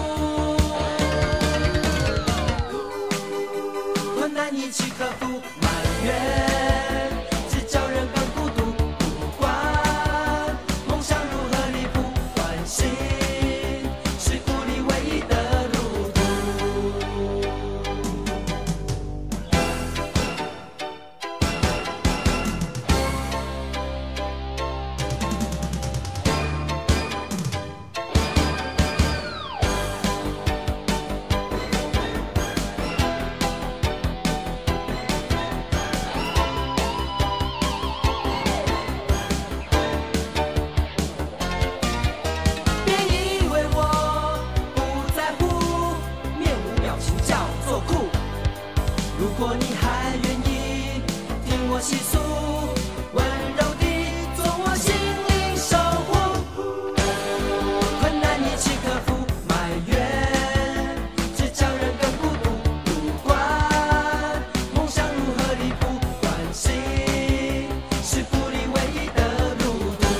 困难一起克服，埋怨只叫人更孤独。不管梦想如何离谱，关心是鼓励唯一的路途。别以为我不在乎，面无表情叫做酷。如果你还愿意听我细数，温柔地做我心灵守护。困难一起克服，埋怨只叫人更孤独。不管梦想如何离谱，关心是鼓励唯一的路途。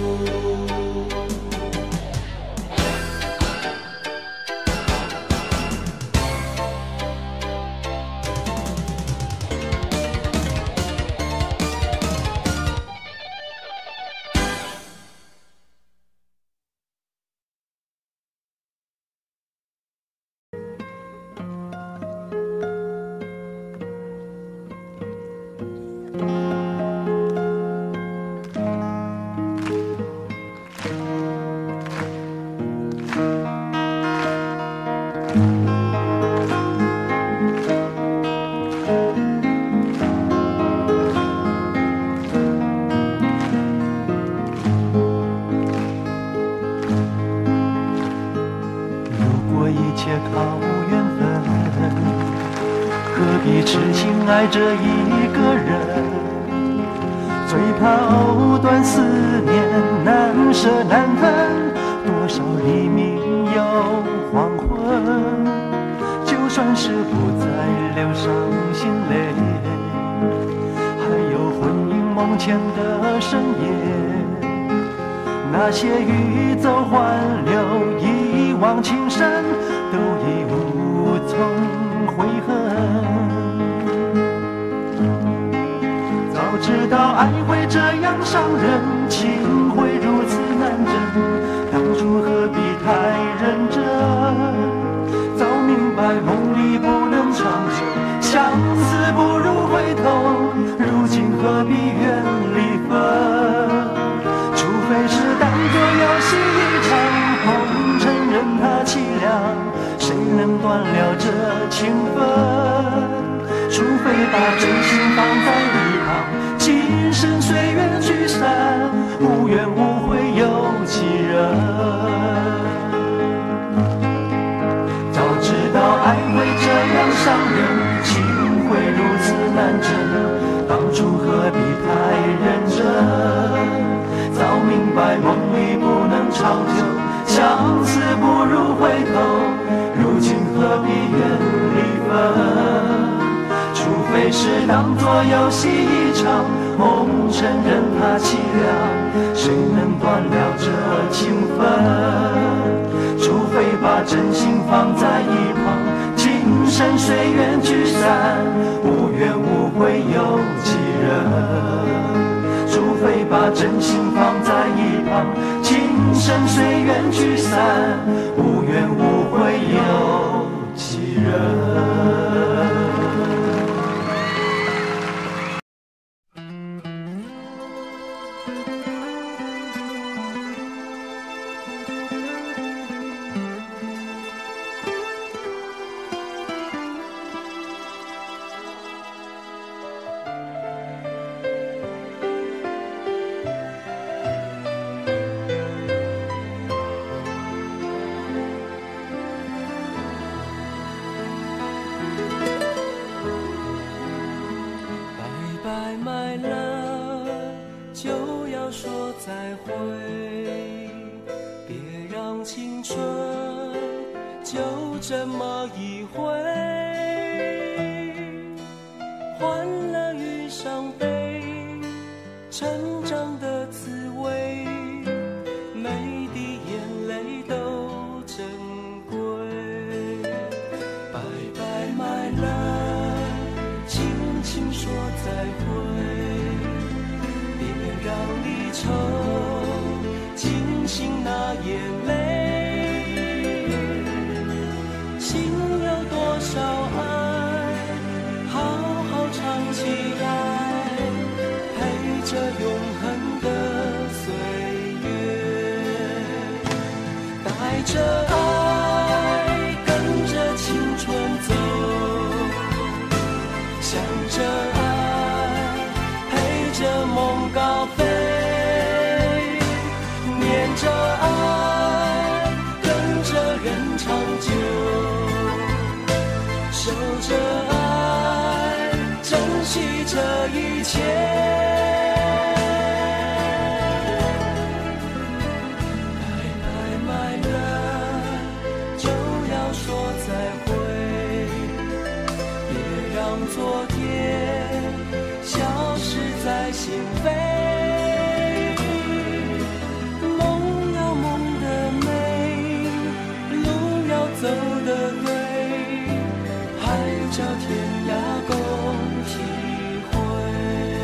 如果一切靠缘分，何必痴心爱着一个人？最怕藕断丝连，难舍难分，多少黎明又黄昏。就算是不再流伤心泪，还有魂萦梦牵的深夜。那些欲走还留，一往情深，都已无从悔恨。早知道爱会这样伤人，情会如此难枕，当初何必太认真？早明白梦里不能长久，相思不如回头，如今何必远离分？除非是当作游戏一场，红尘任它凄凉，谁能断了这情分？除非把真心放在一旁，今生岁月聚散，无怨无悔有几人？早知道爱会这样伤人，情会如此难枕，当初何必太认真？早明白梦里不能长久，相思不如回头，如今何必远离分？除非是当作游戏一场，梦尘任它凄凉，谁能断了这情分？除非把真心放在一旁，今生随缘聚散，无怨无悔有几人？除非把真心放在一旁，今生随缘聚散，无怨无悔有几人？ 再会，别让青春就这么一回，欢乐与伤悲，成长的滋味，每滴眼泪都珍贵。拜拜 my love， 轻轻说再会，别让离愁惊醒那眼泪。心有多少爱，好好唱起来，陪着永恒的岁月，带着爱跟着青春走，想着爱陪着梦高飞，念着爱跟着人长久，守着爱珍惜这一切。昨天消失在心扉，梦要梦的美，路要走的对，海角天涯共体会。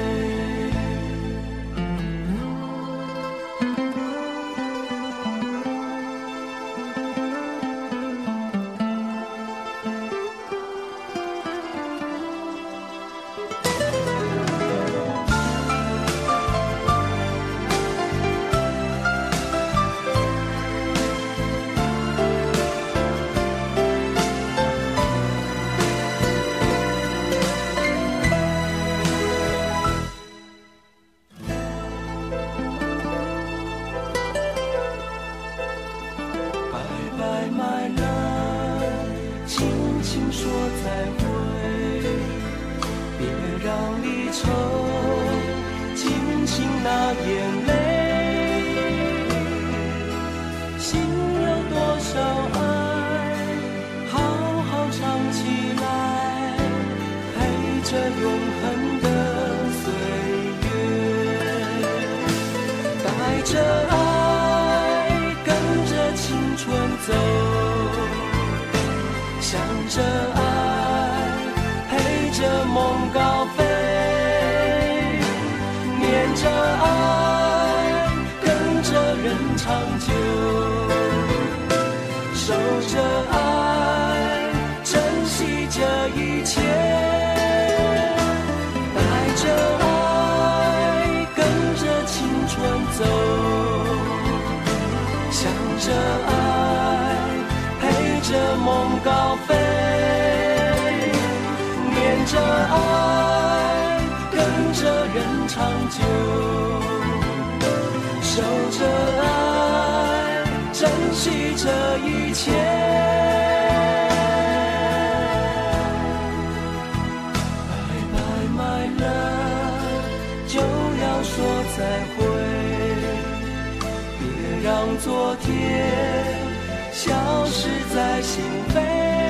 昨天消失在心扉，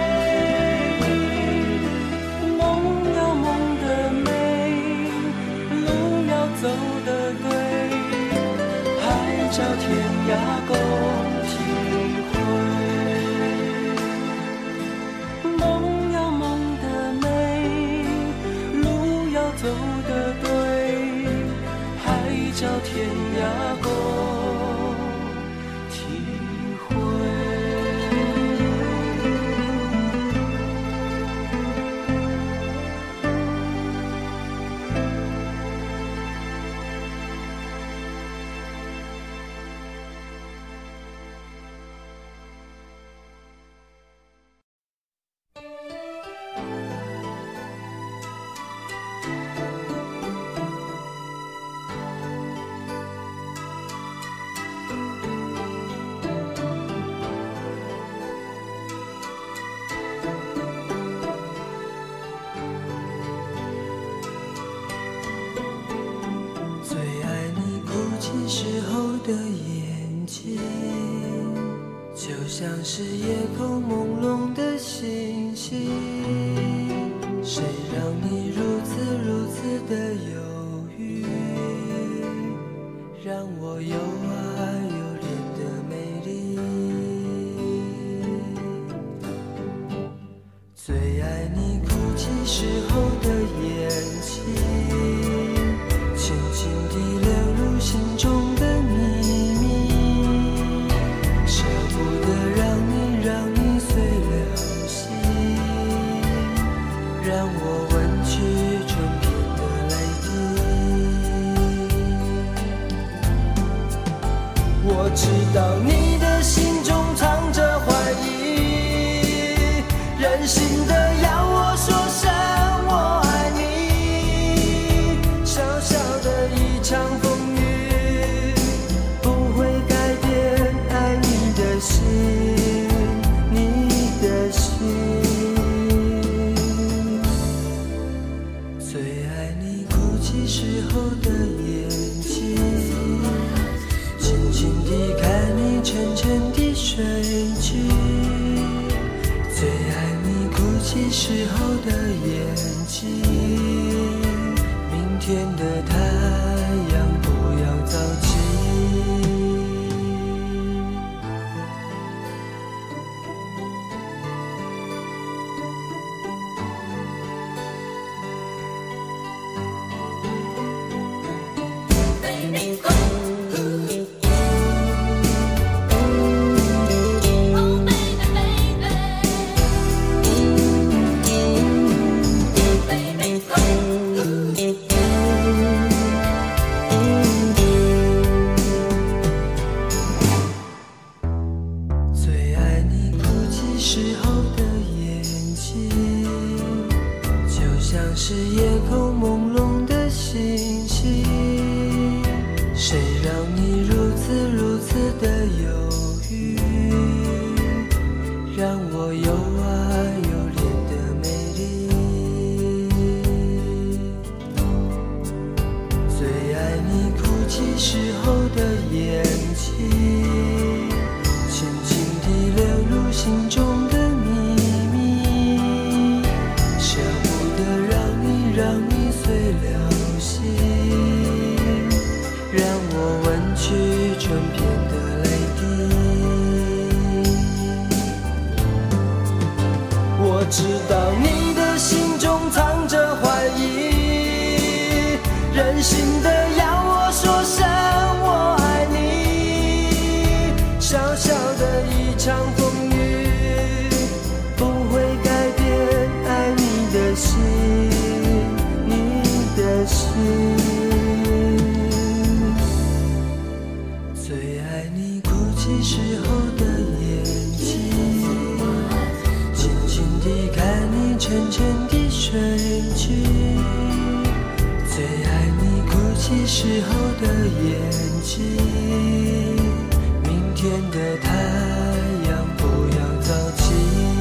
梦要梦的美，路要走的对，海角天涯共体会。梦要梦的美，路要走的对，海角天涯共睛，就像是夜空朦胧的星星。谁让你如此如此的犹豫，让我又爱又怜的美丽。最爱你哭泣时候的眼睛，轻轻地流露心中的秘密，舍不得让你让你随流心，让我吻去唇边的泪滴。我知道你的心中藏着怀疑，任性的要我说声我爱你。小小的一场风雨，不会改变爱你的心，你的心。最爱你哭泣时候的眼睛，轻轻地看你沉沉地睡去。最爱你哭泣时候的眼睛，明天的太阳不要早起。最爱你哭泣时候的眼睛，就像是夜空朦胧的星星。谁让你如此如此的犹豫，让我又爱又怜的美丽。最爱你哭泣时候的眼睛，轻轻地流露心中的秘密，舍不得让你让你随流心，让我吻去唇边的泪滴。我知道你的心中藏着怀疑，任性的要我说声我爱你。小小的一场风雨，不会改变爱你的心，你的心。最爱你哭泣时候的眼睛，轻轻地看你沉沉地睡去。最爱你哭泣时候的眼睛，明天的太阳不要早起。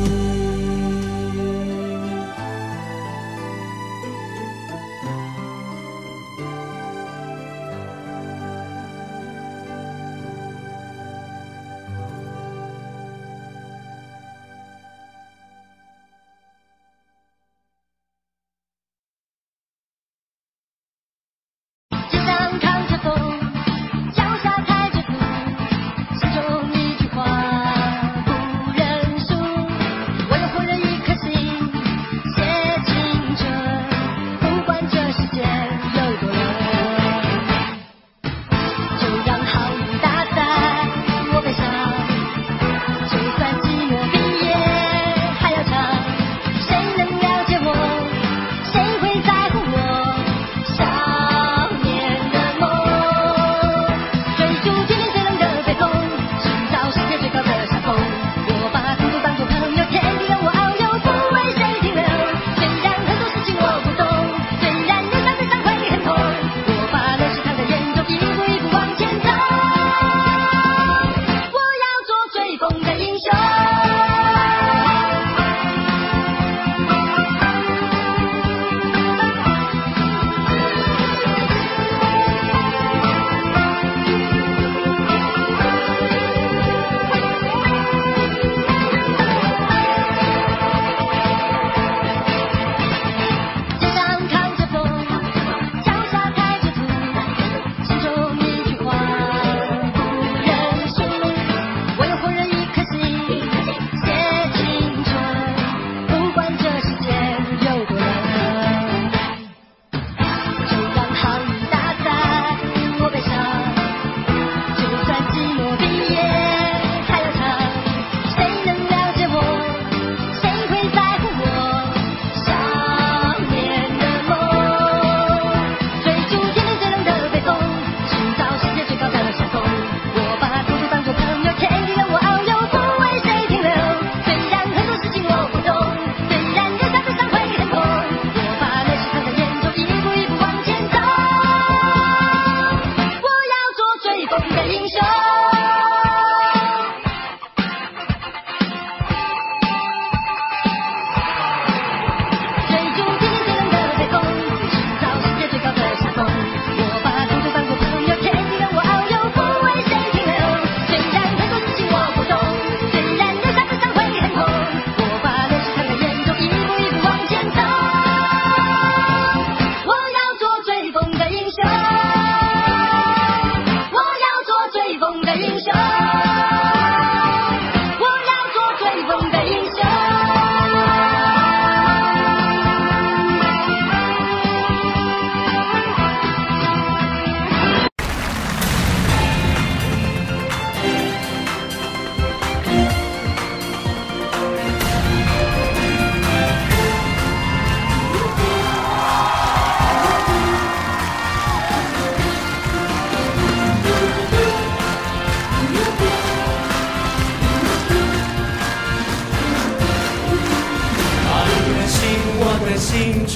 纸上扛着风，脚下踩着土，心中一句话。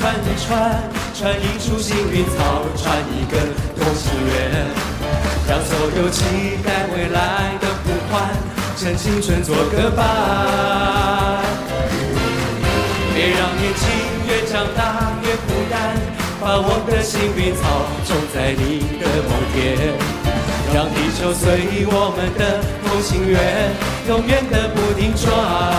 串一串，串一株幸运草，串一根同心圆，让所有期待未来的呼唤，趁青春做个伴。别让年轻越长大越孤单，把我的幸运草种在你的某天，让地球随我们的同心圆，永远的不停转。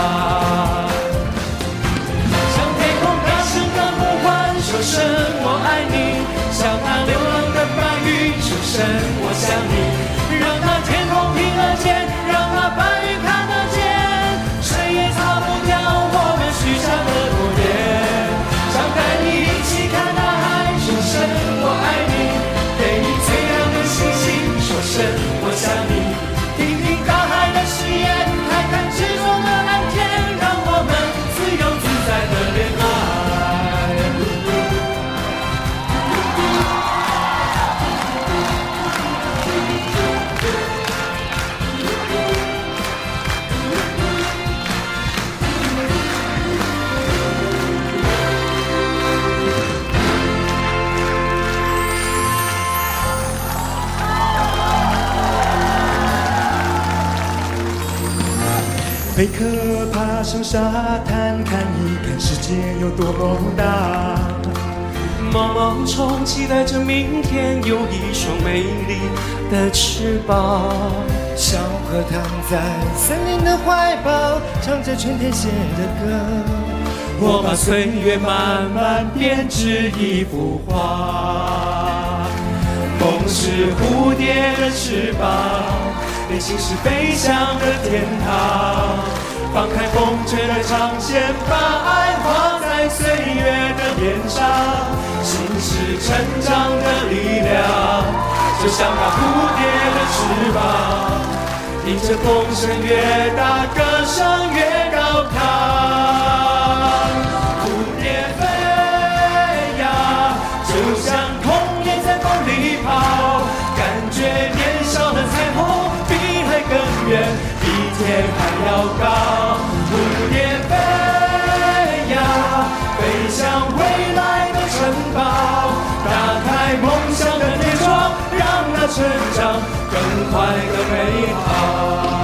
向天空大声的呼唤，说声我爱你；向那流浪的白云，说声我想你。让那天空听得见，让那白云看得见，谁也擦不掉我们许下的诺言。张开你一起看大海，说声我爱你；给你最亮的星星，说声我想你。听听大海的誓言，看看执着的蓝天，让我们自由自在的恋爱。 贝壳爬上沙滩，看一看世界有多么大。 毛毛虫期待着明天有一双美丽的翅膀。 小河躺在森林的怀抱，唱着春天写的歌。 我把岁月慢慢编织一幅画。梦是蝴蝶的翅膀，内心是飞翔的天堂，放开风吹的长线，把爱画在岁月的脸上。心是成长的力量，就像那蝴蝶的翅膀，迎着风声越大，歌声越高亢。蝴蝶飞呀，就像童年在风里跑，感觉年少的彩虹比海更远，比天还要高。蝴蝶飞呀，飞向未来的城堡，打开梦想的天窗，让那成长更快更美好。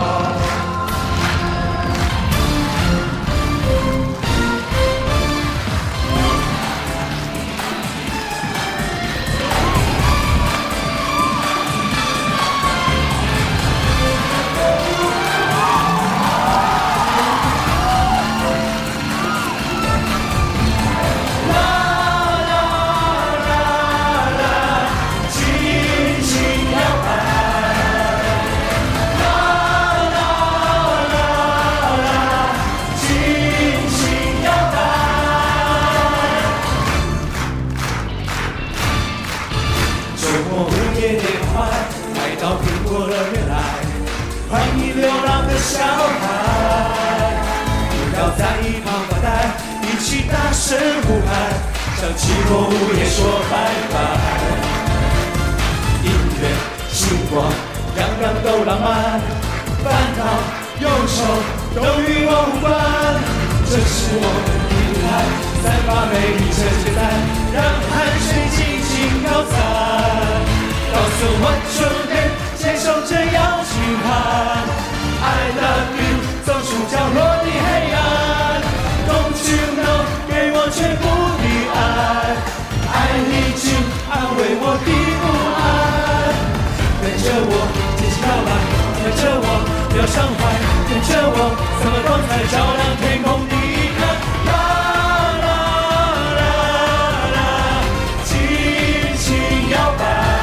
小孩，不要在一旁发呆，一起大声呼喊，向寂寞午夜说拜拜。音乐、星光，样样都浪漫，烦恼、忧愁都与我无关。这是我们的舞台，散发美丽这节拍，让汗水尽情高赞。告诉我春天，接受这邀请函。I love you， 走出角落的黑暗。Don't you know， 给我全部的爱。I need you， 安慰我的不安。跟着我，尽情摇摆，跟着我，不要伤怀，跟着我，怎么光彩照亮天空的一刻。啦啦啦啦，尽情摇摆。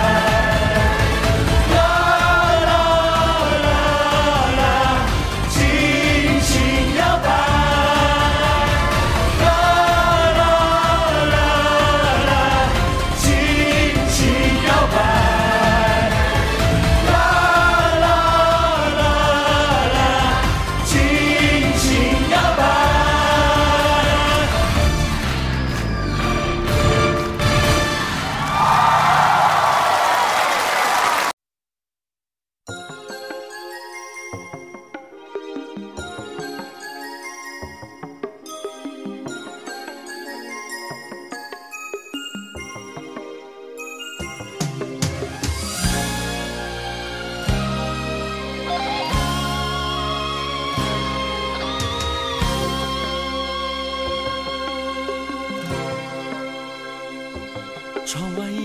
轻轻摇摆。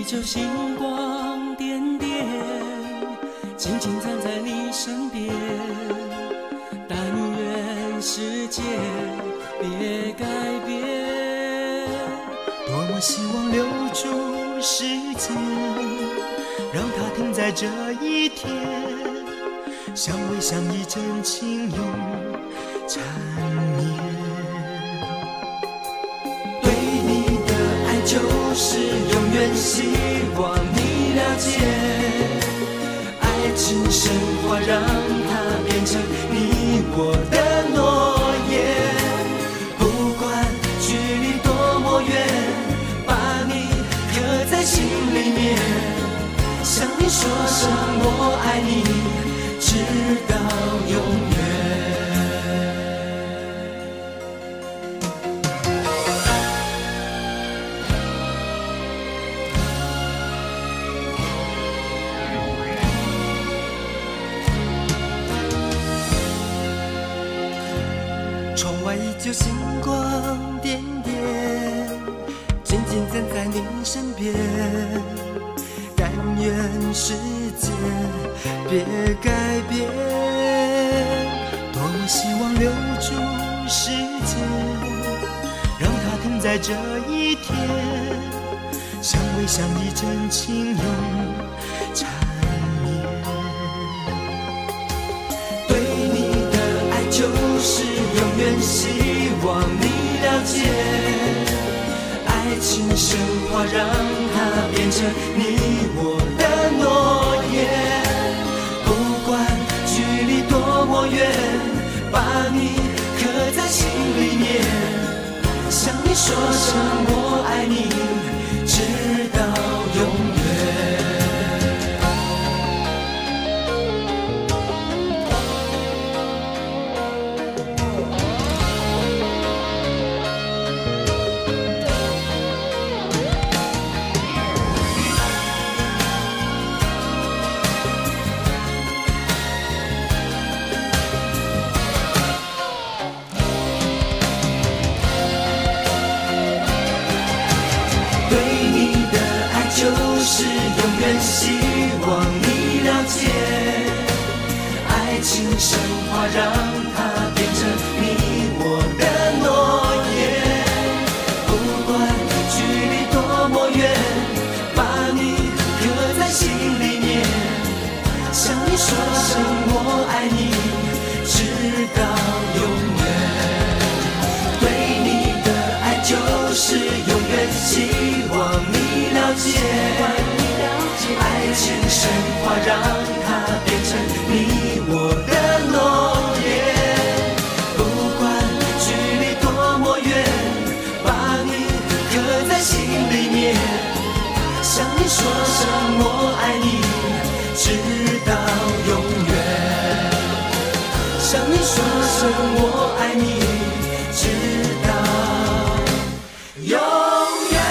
旧星光点点，静静站在你身边。但愿世界别改变。 多么希望留住时间，让它停在这一天，相偎相依，真情永缠绵。对你的爱就是永远希望你了解，爱情神话让它变成你我的诺言。不管距离多么远，把你刻在心里面，向你说声我爱你，直到永远。窗外依旧星光点点，静静站在你身边。但愿世界别改变。多么希望留住时间，让它停在这一天，相偎相依，真情永缠绵。对你的爱就是永远希望你了解，爱情神话让它变成你我的诺言。不管距离多么远，把你刻在心里面，向你说声我爱你，直到永远。就是永远希望你了解，爱情神话让它变成你我的诺言。不管距离多么远，把你刻在心里面，向你说声我爱你，直到永远。对你的爱就是永远希望你了解，爱情神话让它变成你我的诺言。不管距离多么远，把你刻在心里面，向你说声我爱你，直到永远。向你说声我爱你，直到永远。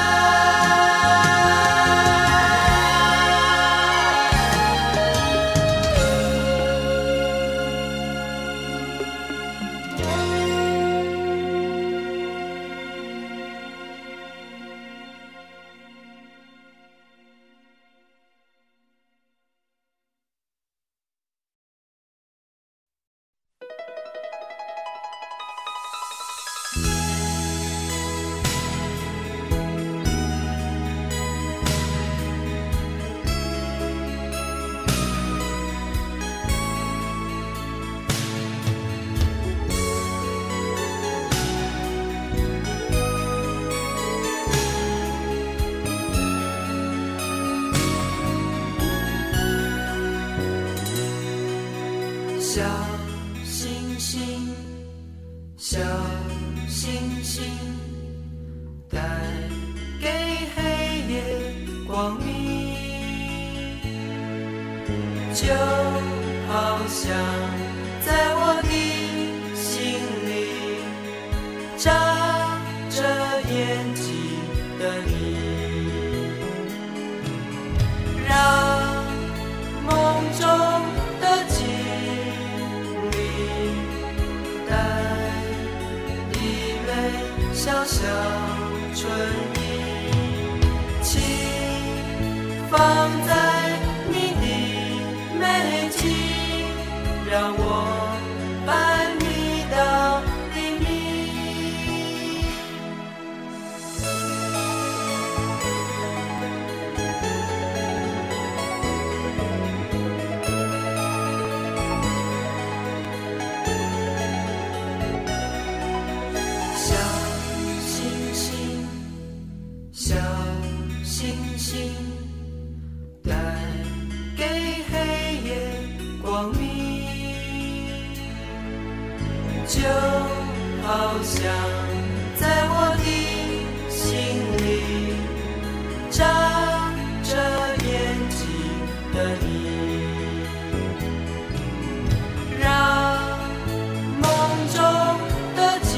小星星，小星星，带给黑夜光明，就好像在我的心里眨着眼睛的你，让梦中的经历带一枚小小春意，轻放在你的美景，让我伴你到黎明。小星星，小星星，带给黑夜光明，就好像在我的心里长着眼睛的你，让梦中的经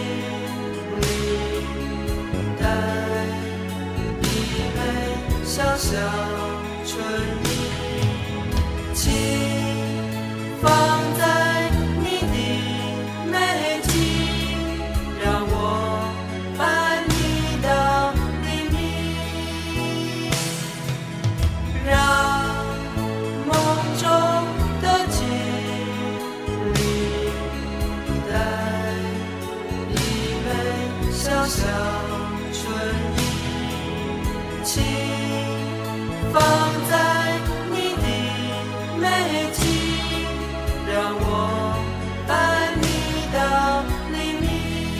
历带一枚小小春意，请放在你的美景，让我伴你到黎明，让梦中的经历带一枚小小春意，请放在你的美景，让我伴你到黎明。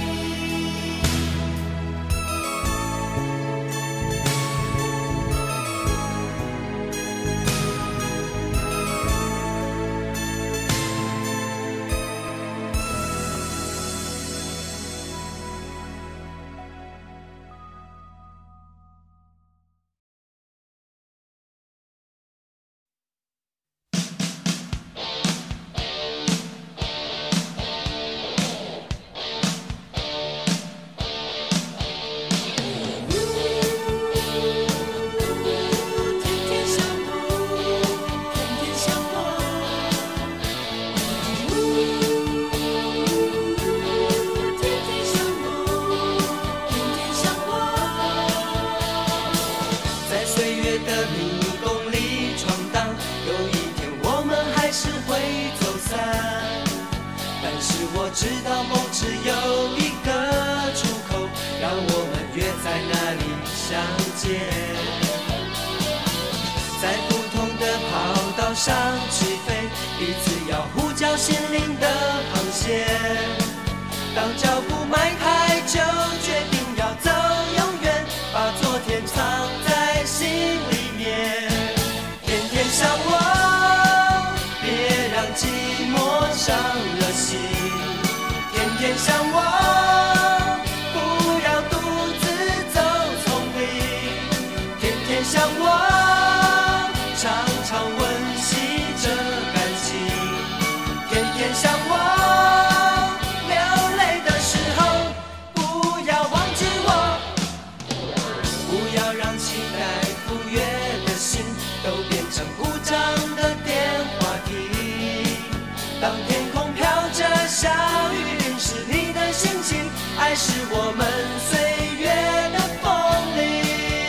知道梦只有一个出口，让我们约在那里相见，在不同的跑道上起飞，彼此要呼叫心灵的航线。当脚步迈开，就决定要走永远，把昨天藏在心里面。天天向往，别让寂寞伤了心。天天向往，不要独自走丛林。天天向往，常常温习着感情。天天向往，流泪的时候不要忘记我，不要让期待赴约的心都变成故障的电话亭。当天空飘着小雨，你的心情，爱是我们岁月的风铃。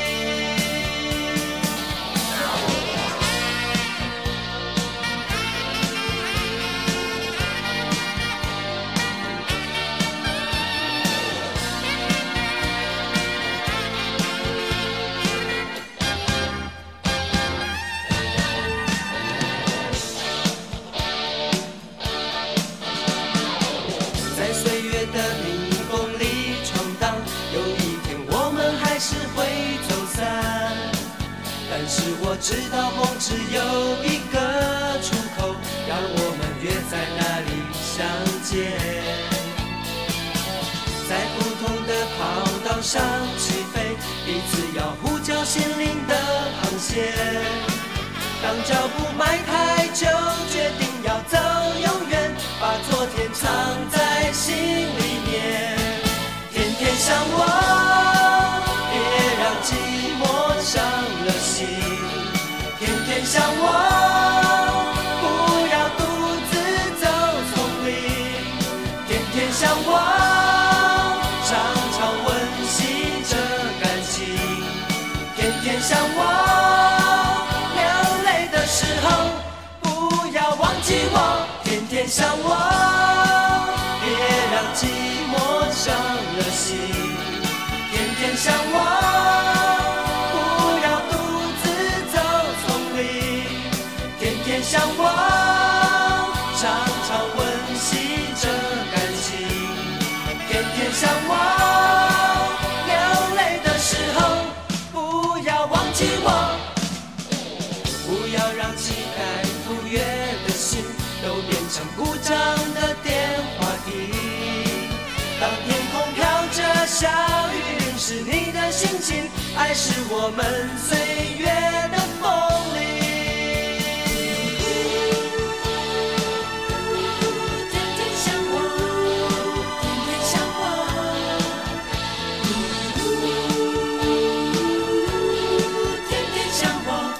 在岁月的迷宫里闯荡，有一天我们还是会走散。但是我知道梦只有一个出口，让我们约在那里相见。在不同的跑道上起飞，彼此要呼叫心灵的航线。当脚步迈开，就决定要走永远，把昨天藏在心里面。天天向往，别让寂寞伤了心。天天向往，不要独自走丛林。天天向往，常常温习着感情。天天向往。 向我，别让寂寞伤了心。天天向我，不要独自走丛林。天天向我，常常温习着感情。天天向我，流泪的时候不要忘记我，不要让期待不悦的心都变成故障的电话亭。当天空飘着小雨淋湿你的心情，爱是我们岁月的风铃。天天向我，天天向我，天天向我。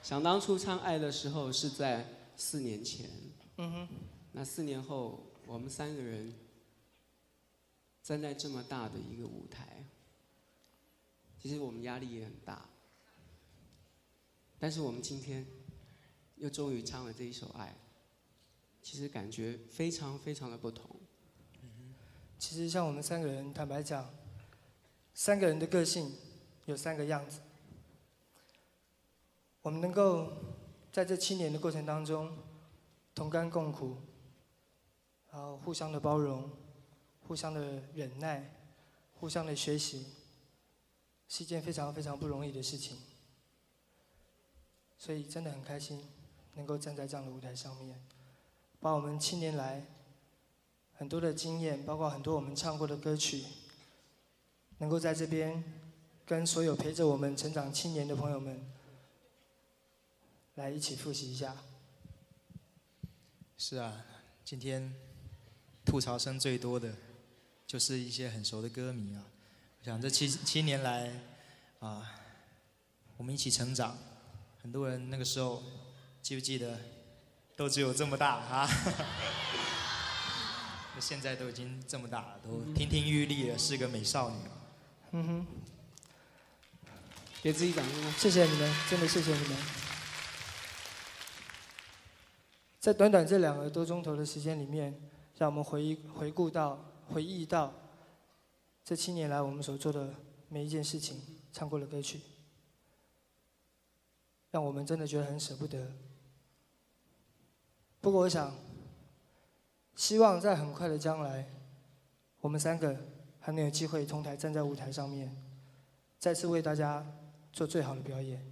想当初唱《爱》的时候是在四年前， 嗯哼， 那四年后我们三个人站在这么大的一个舞台，其实我们压力也很大，但是我们今天又终于唱了这一首《爱》，其实感觉非常非常的不同。 其实像我们三个人，坦白讲，三个人的个性有三个样子。我们能够在这七年的过程当中，同甘共苦，然后互相的包容，互相的忍耐，互相的学习，是一件非常非常不容易的事情。所以真的很开心，能够站在这样的舞台上面，把我们七年来很多的经验，包括很多我们唱过的歌曲，能够在这边跟所有陪着我们成长七年的朋友们来一起复习一下。 是啊，今天吐槽声最多的就是一些很熟的歌迷啊。我想这七七年来啊，我们一起成长，很多人那个时候记不记得，都只有这么大啊。那现在都已经这么大了，都亭亭玉立了，是个美少女。 嗯哼， 给自己掌声吗？ 谢谢你们，真的谢谢你们。在短短这两个多钟头的时间里面，让我们回忆回顾到、回忆到这七年来我们所做的每一件事情，唱过的歌曲，让我们真的觉得很舍不得。不过我想，希望在很快的将来，我们三个还能有机会同台站在舞台上面，再次为大家做最好的表演。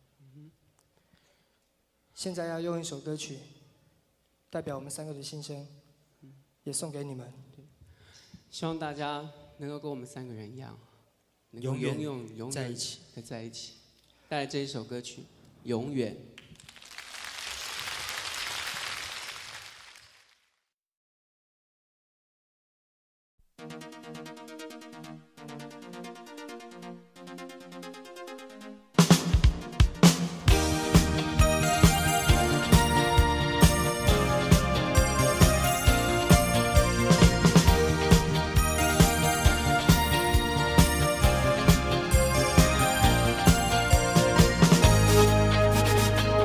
现在要用一首歌曲代表我们三个的心声，也送给你们。 希望大家能够跟我们三个人一样，能够永远永远永远在一起， 再在一起。带来这一首歌曲《永远》。 永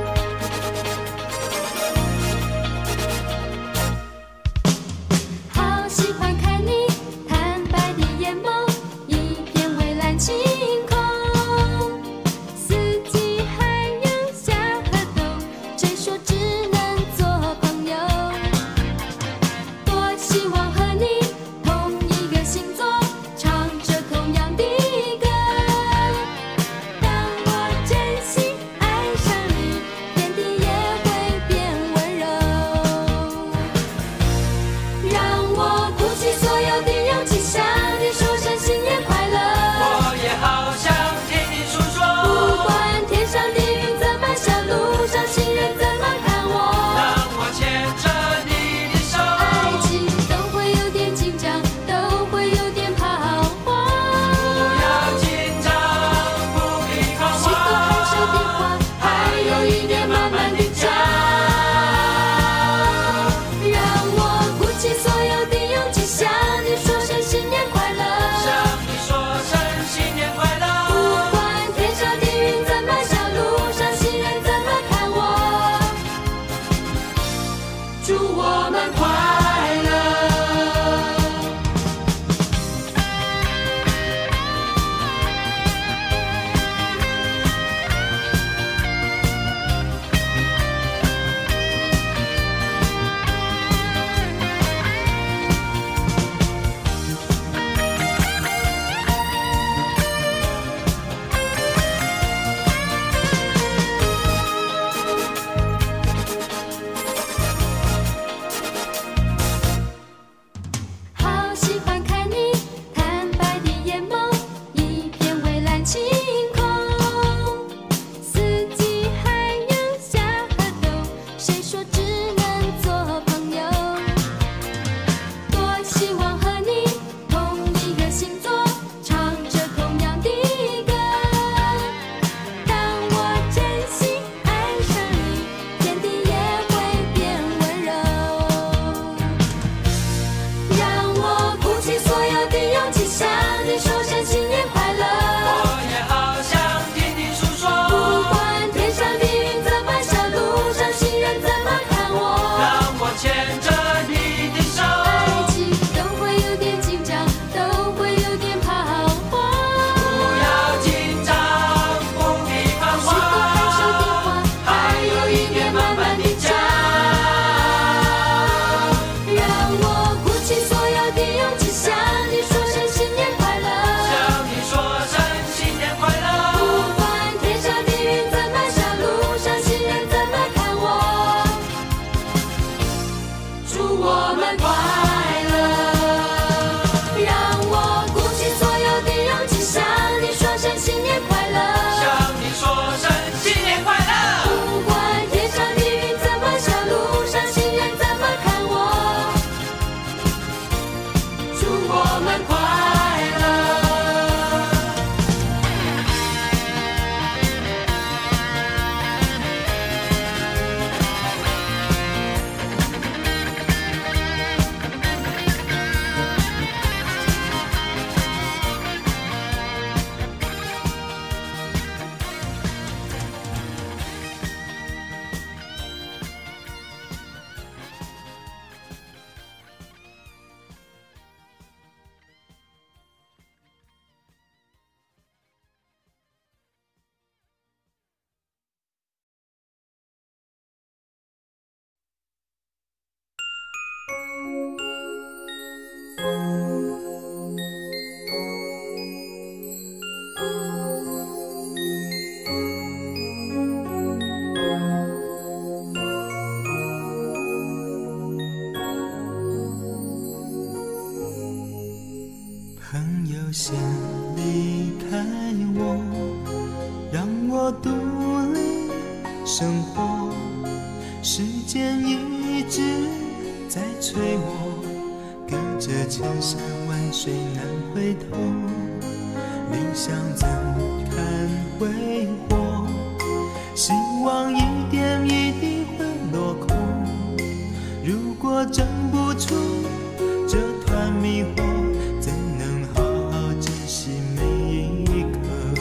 朋友先离开我，让我独立生活，时间一直在催我，隔着千山万水难回头，理想怎堪挥霍，希望一点一滴会落空，如果挣不出这团迷惑，怎能好好珍惜每一刻？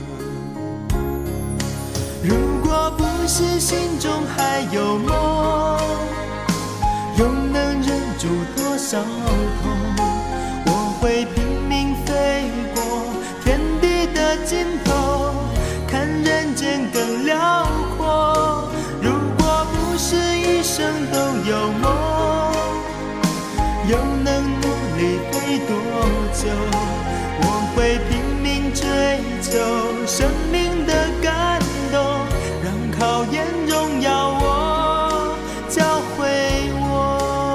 如果不是心中还有梦，又能忍住多少痛？我会拼命飞过天地的尽头，看人间更辽阔。如果不是一生都有梦，又能努力飞多久？我会拼命追求生命的感动，让考验荣耀我，教会我。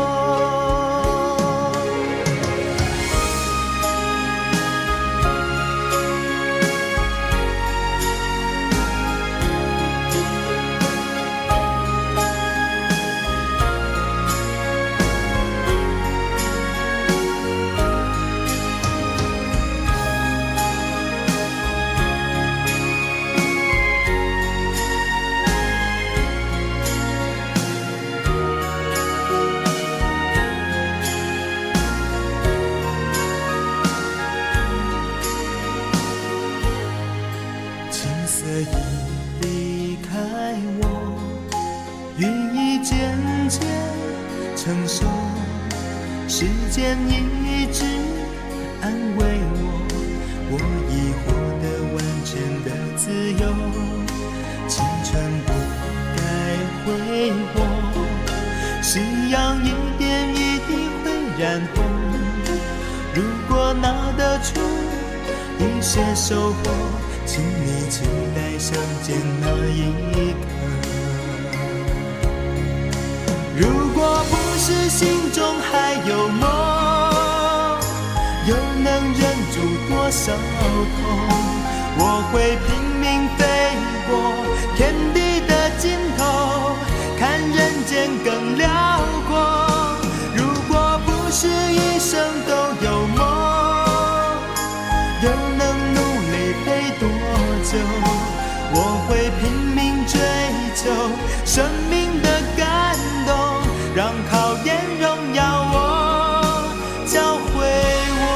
承受，时间一直安慰我，我已获得完全的自由，青春不该挥霍，夕阳一点一滴会染红，如果拿得出一些收获，请你期待相见那一刻。如果不是心中还有梦，又能忍住多少痛？我会拼命飞过天地的尽头，看人间更辽阔。如果不是一生都有梦，又能努力飞多久？我会拼命追求生命的感动，让考验荣耀我，教会我。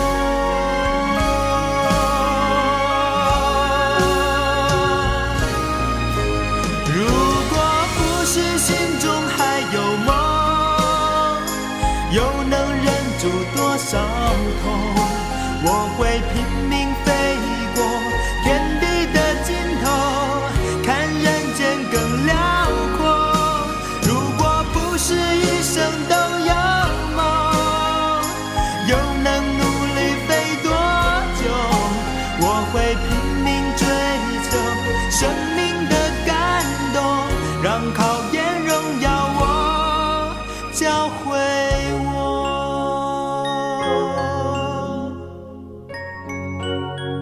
如果不是心中还有梦，又能忍住多少痛？我会拼命飞过天地的尽头，看人间更辽阔。如果不是一生都有梦，又能努力飞多久？我会拼命追求生命的感动，让考验荣耀我，教会我。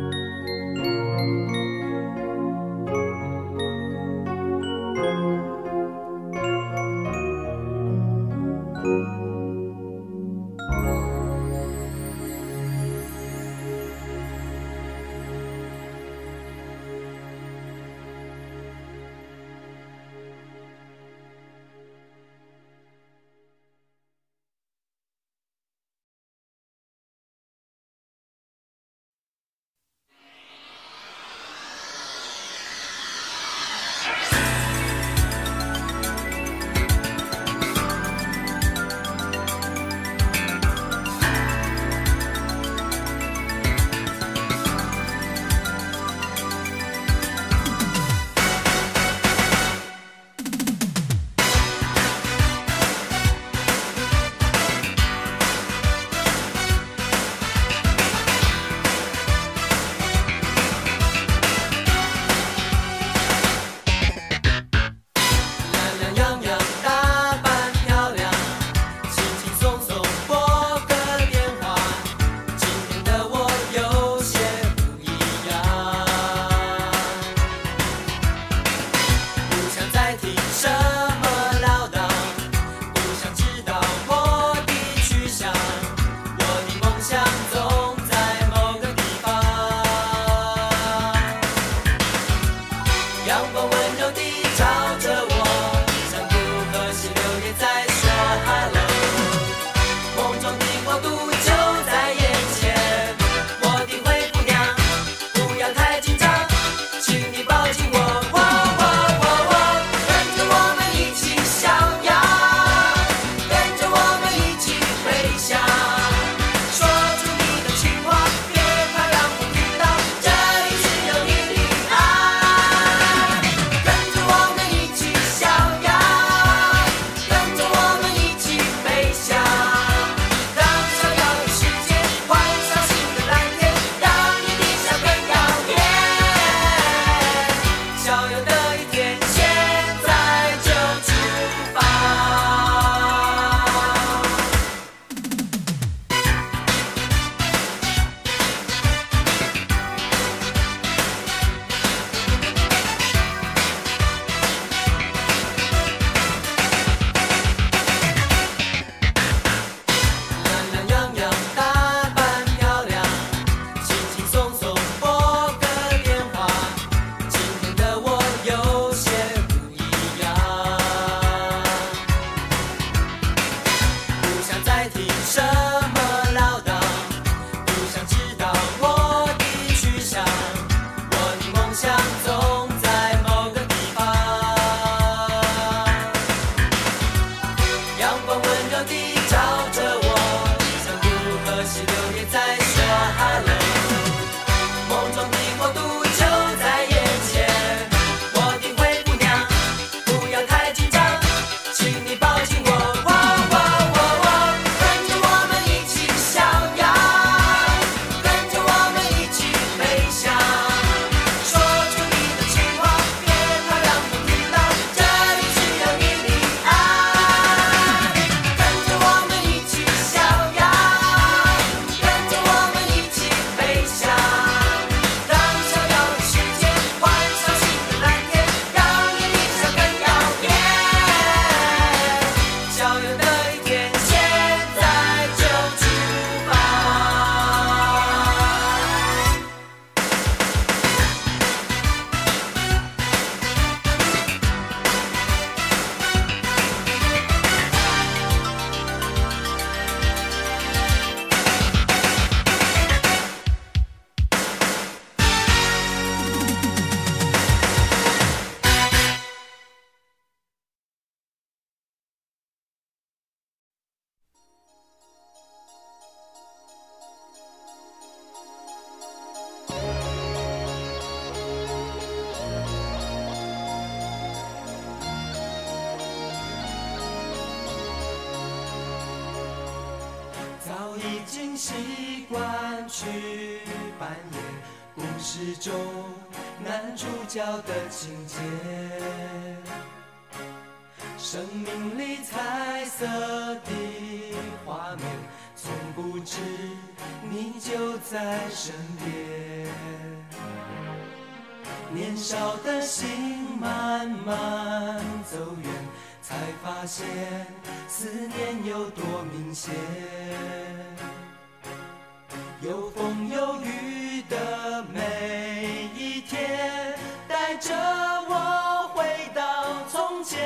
经习惯去扮演故事中男主角的情节，生命里彩色的画面，从不知你就在身边。年少的心慢慢走远，才发现思念有多明显。有风有雨的每一天，带着我回到从前。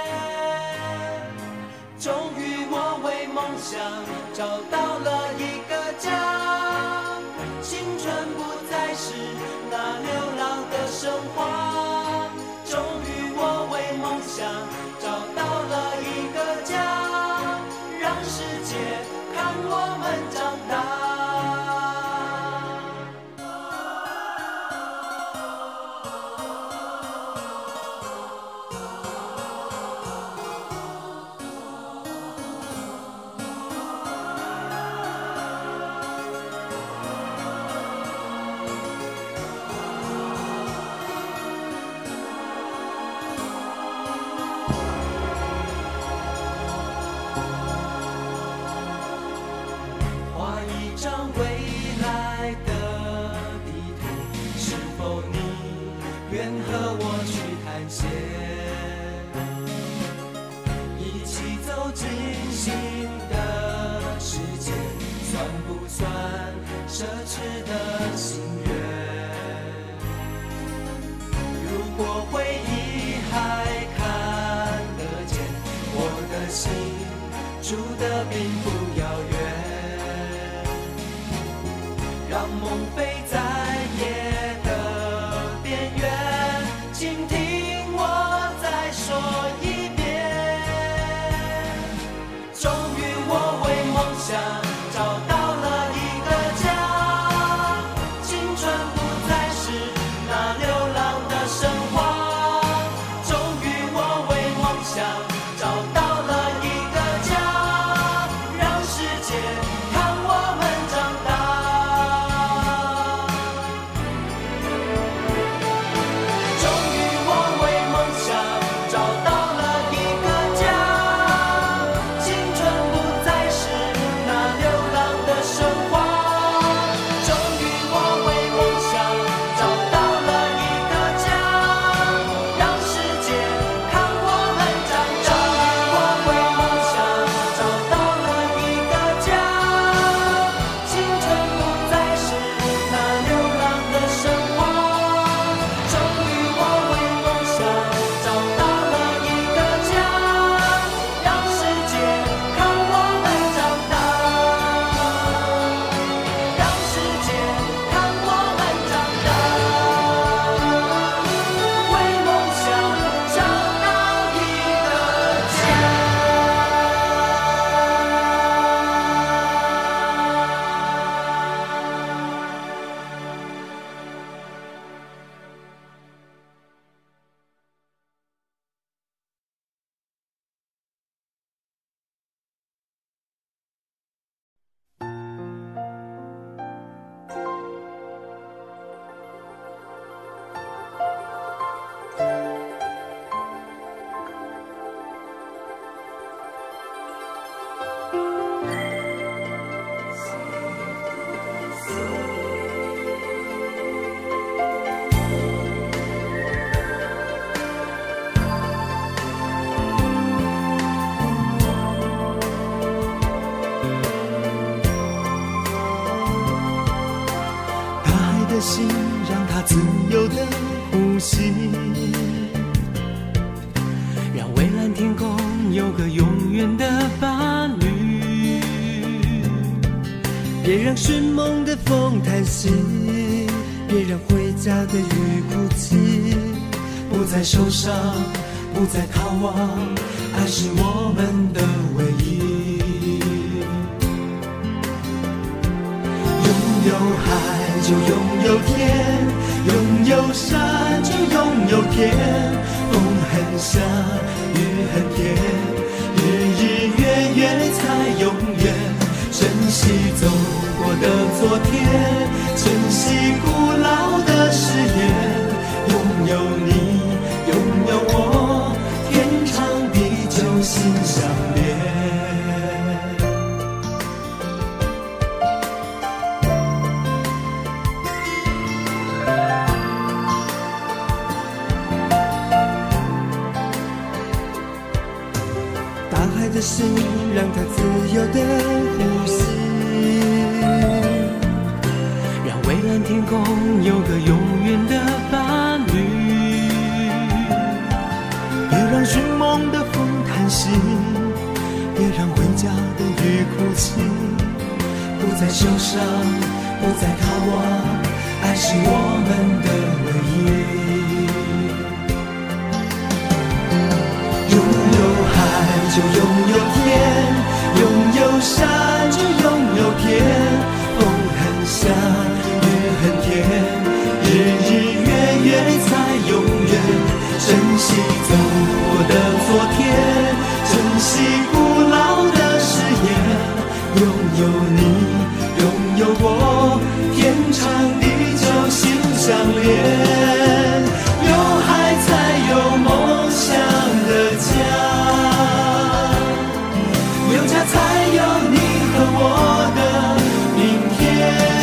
终于我为梦想找到了一个家，青春不再是那流浪的生活。终于我为梦想找到了一个家，让世界看我们长大。一起走进新的世界，算不算奢侈的心愿？如果回忆还看得见，我的心住得并不遥远。让梦飞在夜的边缘，倾听我再说一遍。终于我为梦想找到了一个家，青春不再是那流浪的生活。终于我为梦想找到了一个家，让世界看我们长大。 心让它自由的呼吸，让蔚蓝天空有个永远的伴侣。别让寻梦的风叹息，别让回家的雨哭泣。不再受伤，不再逃亡，爱是我们的唯一。拥有海就拥有天，拥有山就拥有天。风很下，雨很甜，日日月月才永远。真惜走过的昨天，珍惜古老的誓言。拥有你，拥有我，天长地久，心相连。大海的声音让它自由的呼吸，让蔚蓝天空有个永远的伴侣，别让寻梦的风叹息，别让回家的雨哭泣，不再受伤，不再逃亡，爱是我们的唯一。拥有海就拥有天，拥有山就拥有天，风很香，雨很甜，日日月月才永远。珍惜走过的昨天，珍惜古老的誓言。拥有你，拥有我，天长地久，心相连。有海才有梦想的家，有家才有你和我的明天。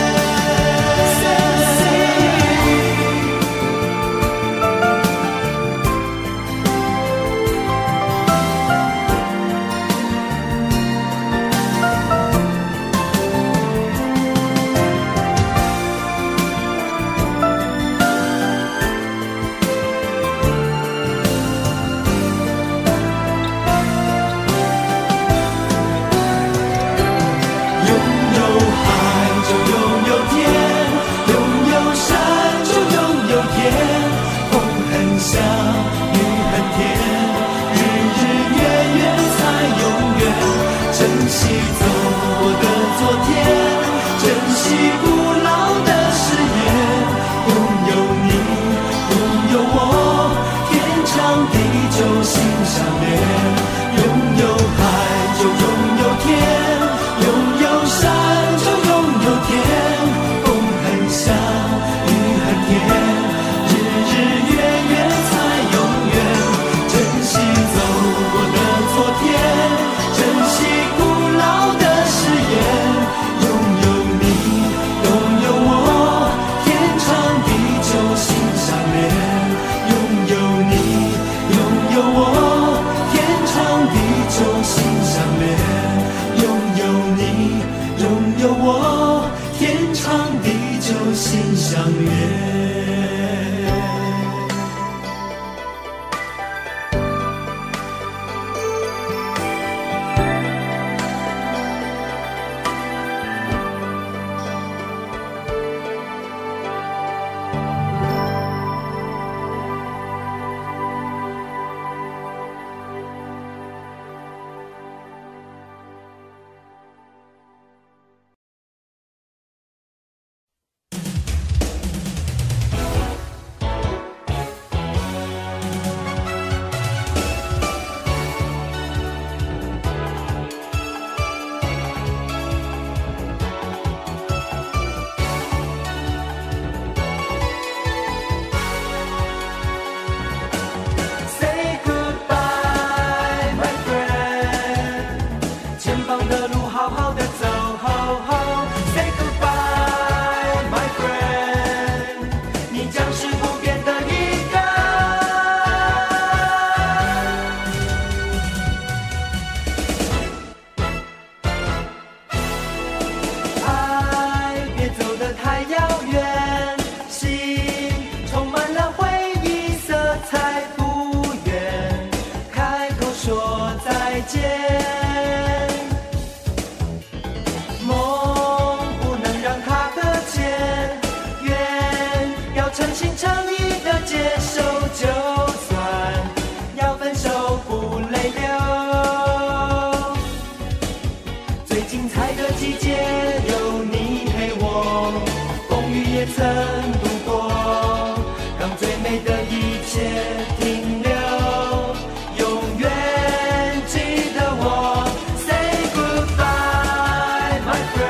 My friend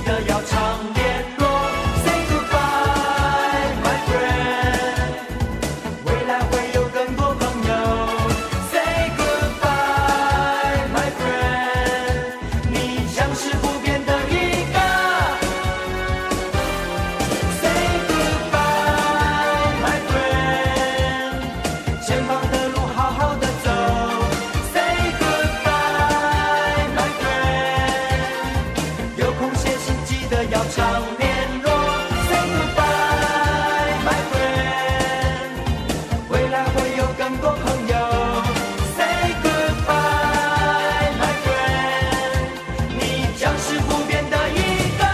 得要常联络。Say goodbye, my friend， 未来会有更多朋友。Say goodbye, my friend， 你将是不变的一个。Say goodbye, my friend， 前方的路好好的走。Say goodbye, my friend， 有空写信记得要常联络。Say goodbye, my friend， 未来会有更多朋友。Say goodbye, my friend， 你将是不变的一个。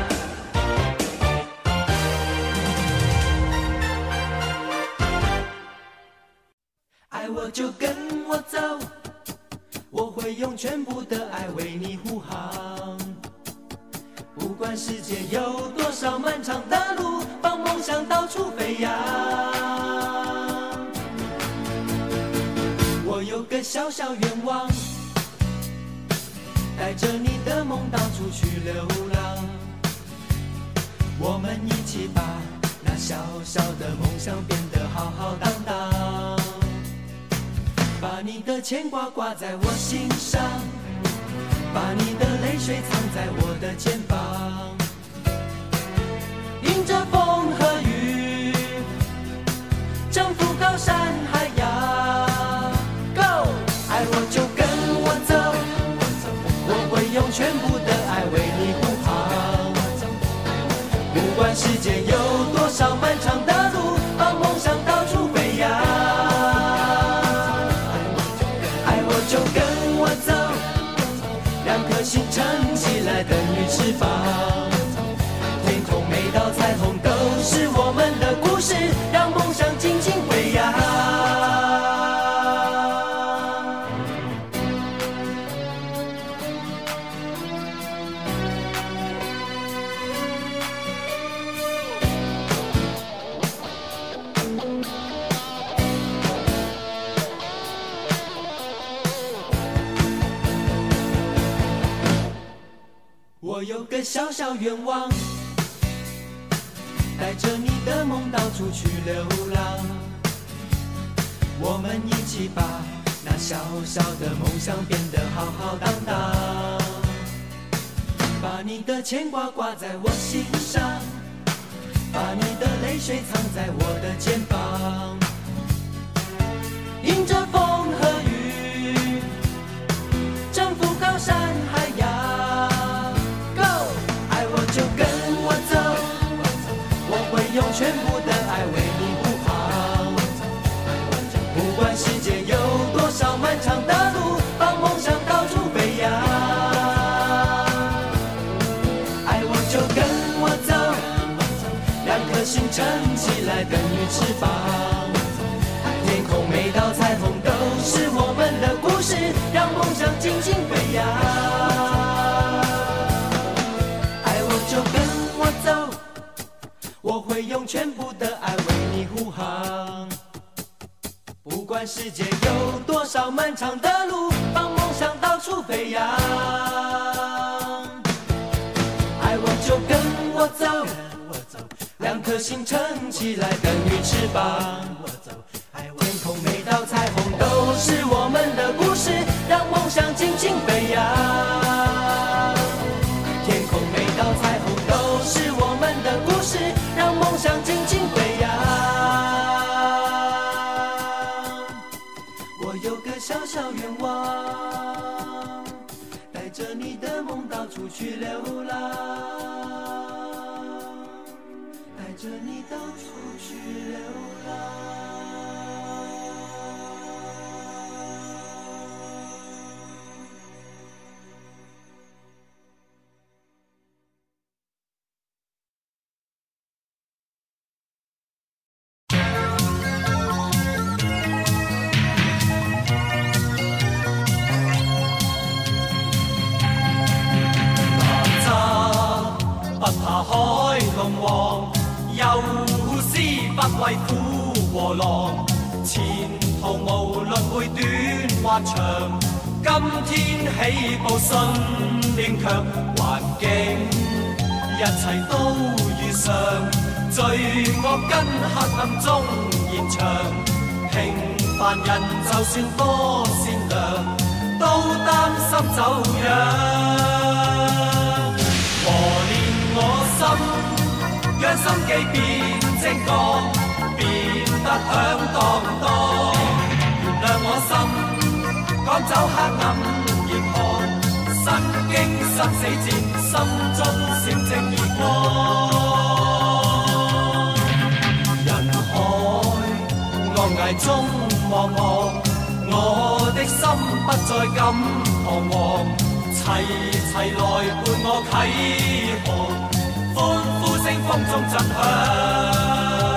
爱我就跟我走，我会用全部的爱为你护航。不管世界有多少漫长的路，帮梦想到处飞扬。我有个小小愿望，带着你的梦到处去流浪。我们一起把那小小的梦想变得浩浩荡荡。把你的牵挂挂在我心上，把你的泪水藏在我的肩膀。迎着风和雨，征服高山海洋。Go， 爱我就跟我走，我会用全部的爱为你护航。不管世界有多少漫长的路，把梦想到处飞扬。就跟我走，两颗心撑起来等于翅膀。天空每道彩虹都是我们的故事，让梦想尽情飞扬。我有个小小愿望，带着你的梦到处去流浪。我们一起把那小小的梦想变得浩浩荡荡。把你的牵挂挂在我心上，把你的泪水藏在我的肩膀。迎着风和雨，征服高山海洋。就跟我走，我会用全部的爱为你护航。不管世界有多少漫长的路，帮梦想到处飞扬。爱我就跟我走，两颗心撑起来等于翅膀。天空每道彩虹都是我们的故事，让梦想尽情飞扬。就跟我走，我会用全部的爱为你护航。不管世界有多少漫长的路，帮梦想到处飞扬。爱我就跟我走，两颗心撑起来等于翅膀。天空每道彩虹都是我们的故事，让梦想尽情飞扬。天空每道彩虹都是我们的故事，让梦想尽情飞扬。我有个小小愿望，带着你的梦到处去流浪，带着你到处去流浪。海龍王，又是不畏苦和浪，前途無論會短或長，今天起步信念強，環境一切都如常，罪惡跟黑暗中延長。平凡人就算多善良，都擔心走樣。磨練我心，讓心機變精光，變得響當當。原諒我心，趕走黑暗嚴寒。身經生死戰，心中閃正義光。人海惡崖中茫茫，我的心不再敢彷徨。齊齊來伴我啟航，歡呼聲風中震響。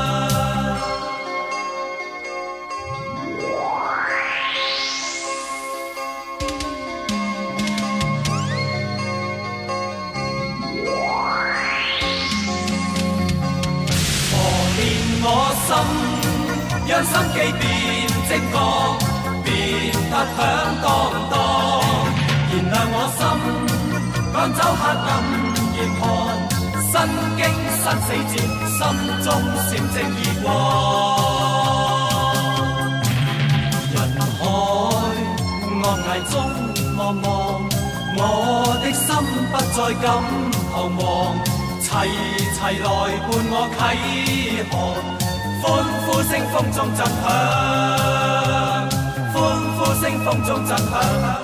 讓心機變精光，變得響當當。燃亮我心，趕走黑暗嚴寒。身經生死戰，心中閃正義光。人海惡崖中茫茫，我的心不再敢彷徨。齊齊來伴我啟航。歡呼聲風中震響，歡呼聲風中震響。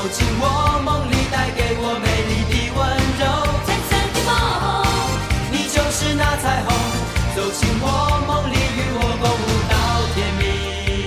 进我梦里，带给我美丽的温柔。 彩色的梦， 你就是那彩虹，走进我梦里，与我共舞到天明。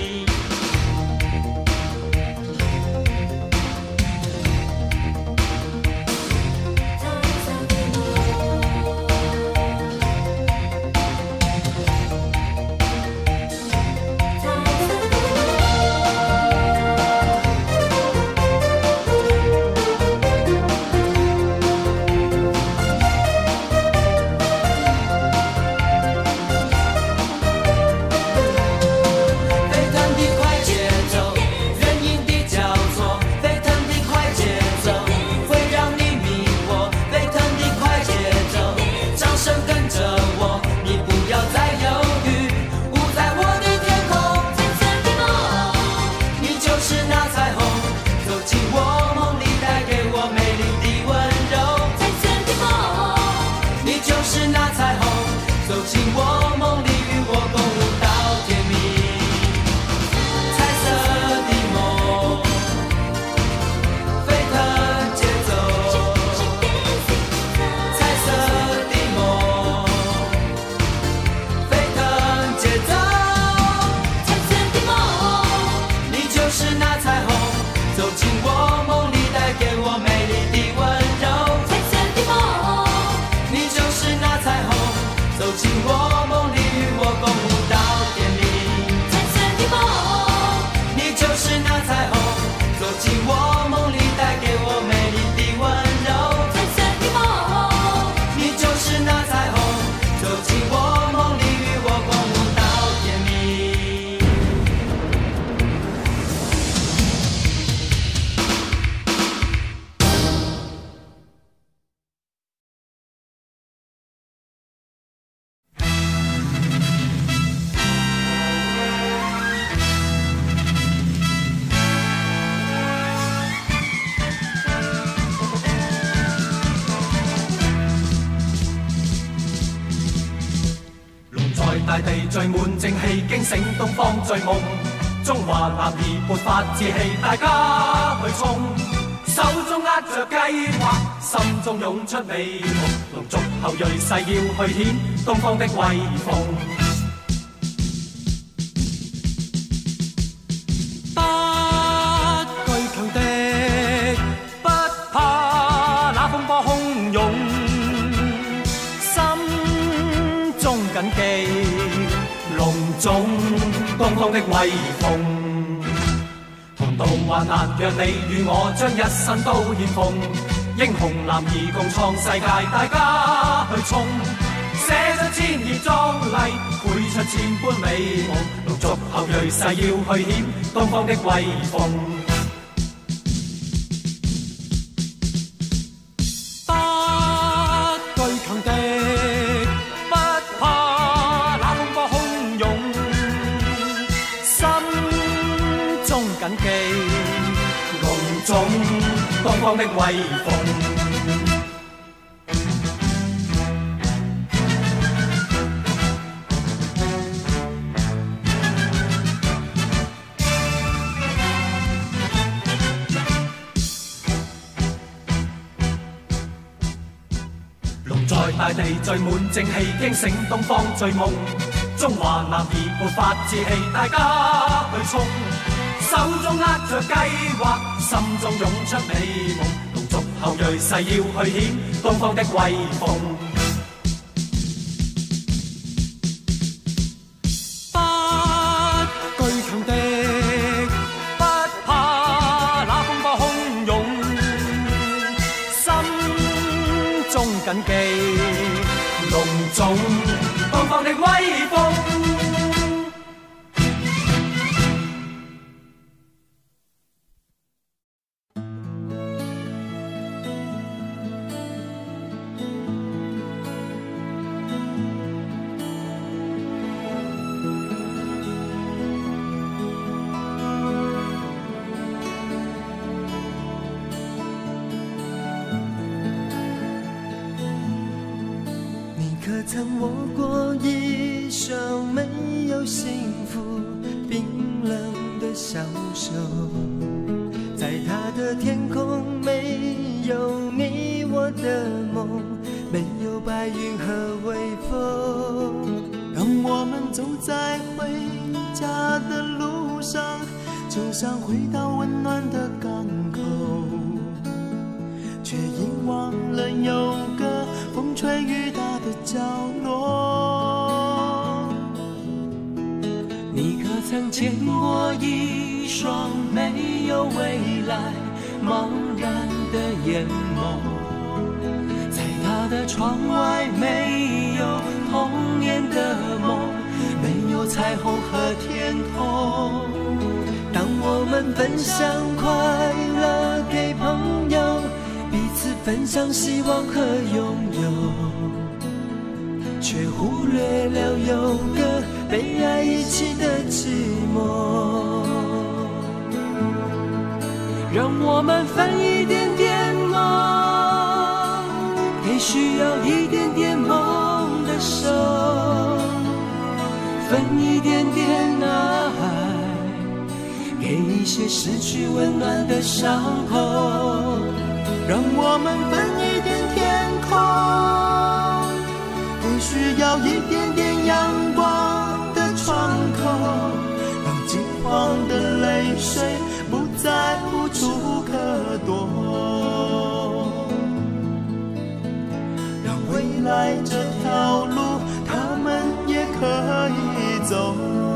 大地聚滿正氣，驚醒東方醉夢。中華男兒勃發志氣，大家去衝。手中握着計劃，心中湧出美夢。龍族後裔誓要去顯東方的威風。不懼強敵，不怕那風波洶湧，心中謹記。龍種東方的威風，同渡患難，讓你與我將一生都獻奉。英雄男兒共創世界，大家去衝，寫出千頁壯麗，繪出千般美夢。龍族後裔誓要去顯東方的威風。不懼強敵，不怕那風波洶湧，心中謹記龍種東方的威風。龍在大地聚滿正氣，驚醒東方醉夢。中華男兒勃發志氣，大家去衝。手中握着計劃，心中湧出美夢。龍族後裔誓要去顯東方的威風。不懼強敵，不怕那風波洶湧，心中謹記龍種東方的威風。 可曾握过一双没有幸福冰冷的小手，在他的天空，没有你我的梦，没有白云和微风。 当我们走在回家的路上，就像回到温暖的港口，却遗忘了有个风吹雨打的角落。 你可曾见过一双没有未来茫然的眼眸？在他的窗外没有童年的梦，没有彩虹和天空。当我们分享快乐给朋友，彼此分享希望和拥有，却忽略了有个被爱一起的寂寞。让我们分一点点梦，给需要一点点梦的手，分一点点爱，给一些失去温暖的伤口。 让我们分一点天空，给需要一点点阳光的窗口，让惊慌的泪水不再无处可躲，让未来这条路他们也可以走。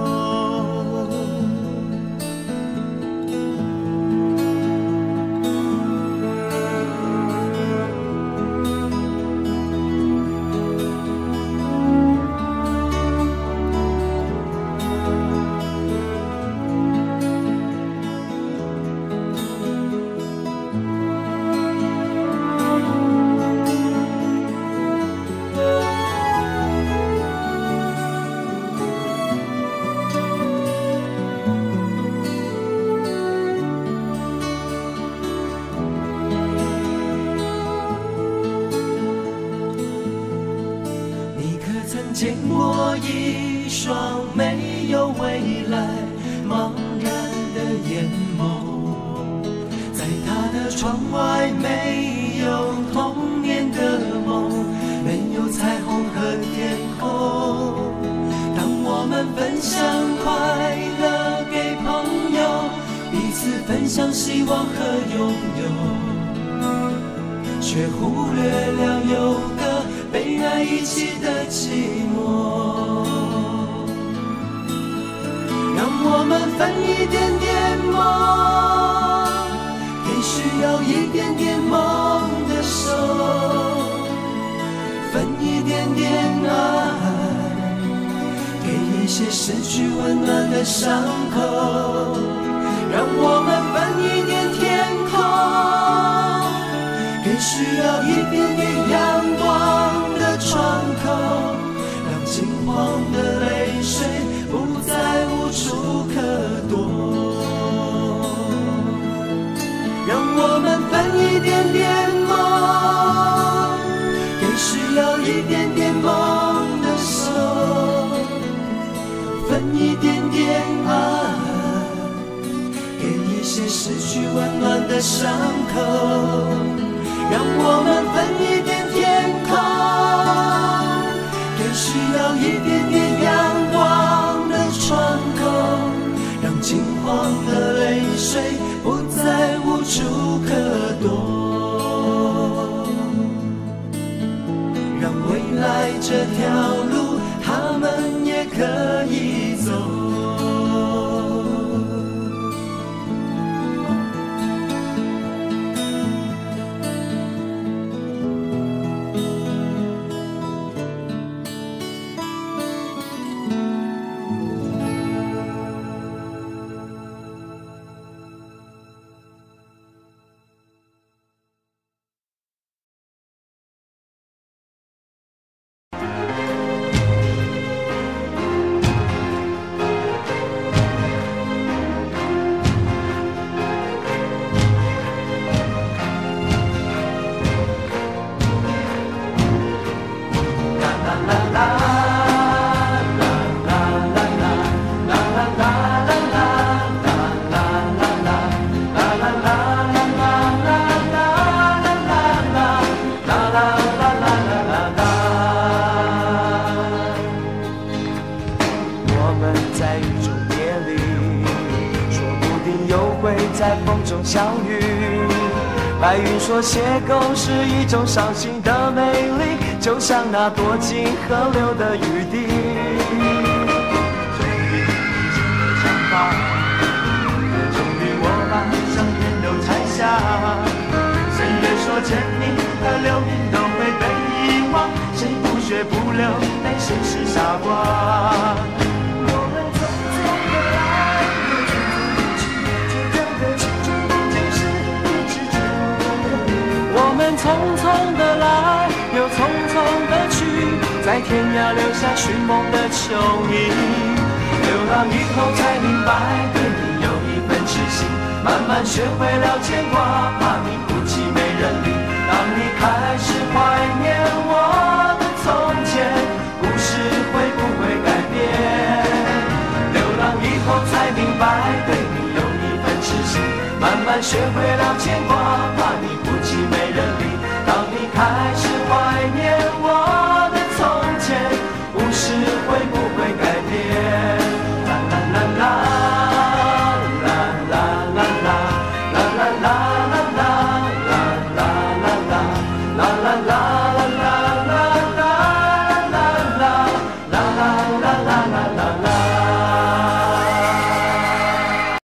见过一双没有未来茫然的眼眸，在他的窗外没有童年的梦，没有彩虹和天空。当我们分享快乐给朋友，彼此分享希望和拥有，却忽略了有个被爱一起的寂寞。让我们分一点点梦，给需要一点点梦的手，分一点点爱，给一些失去温暖的伤口。让我们分一点天空，给需要一点点阳光的窗口，让惊慌的泪水不再无处可躲。让我们分一点点梦，给需要一点点梦的手，分一点点爱，给一些失去温暖的伤口。让我们分一点天空，给需要一点点阳光的窗口，让惊慌的泪水不再无处可躲，让未来这条路他们也可以走。 会在风中相遇。白云说邂逅是一种伤心的美丽，就像那多金河流的雨滴。终于剪了长发，终于我把相片都拆下。岁月说真理和流年都会被遗忘，谁不学不留泪，谁是傻瓜。我们匆匆的来，又匆匆的去，在天涯留下寻梦的球迷。流浪以后才明白，对你有一份痴心，慢慢学会了牵挂，怕你哭泣没人理。当你开始怀念我的从前，故事会不会改变？流浪以后才明白，对你有一份痴心，慢慢学会了牵挂。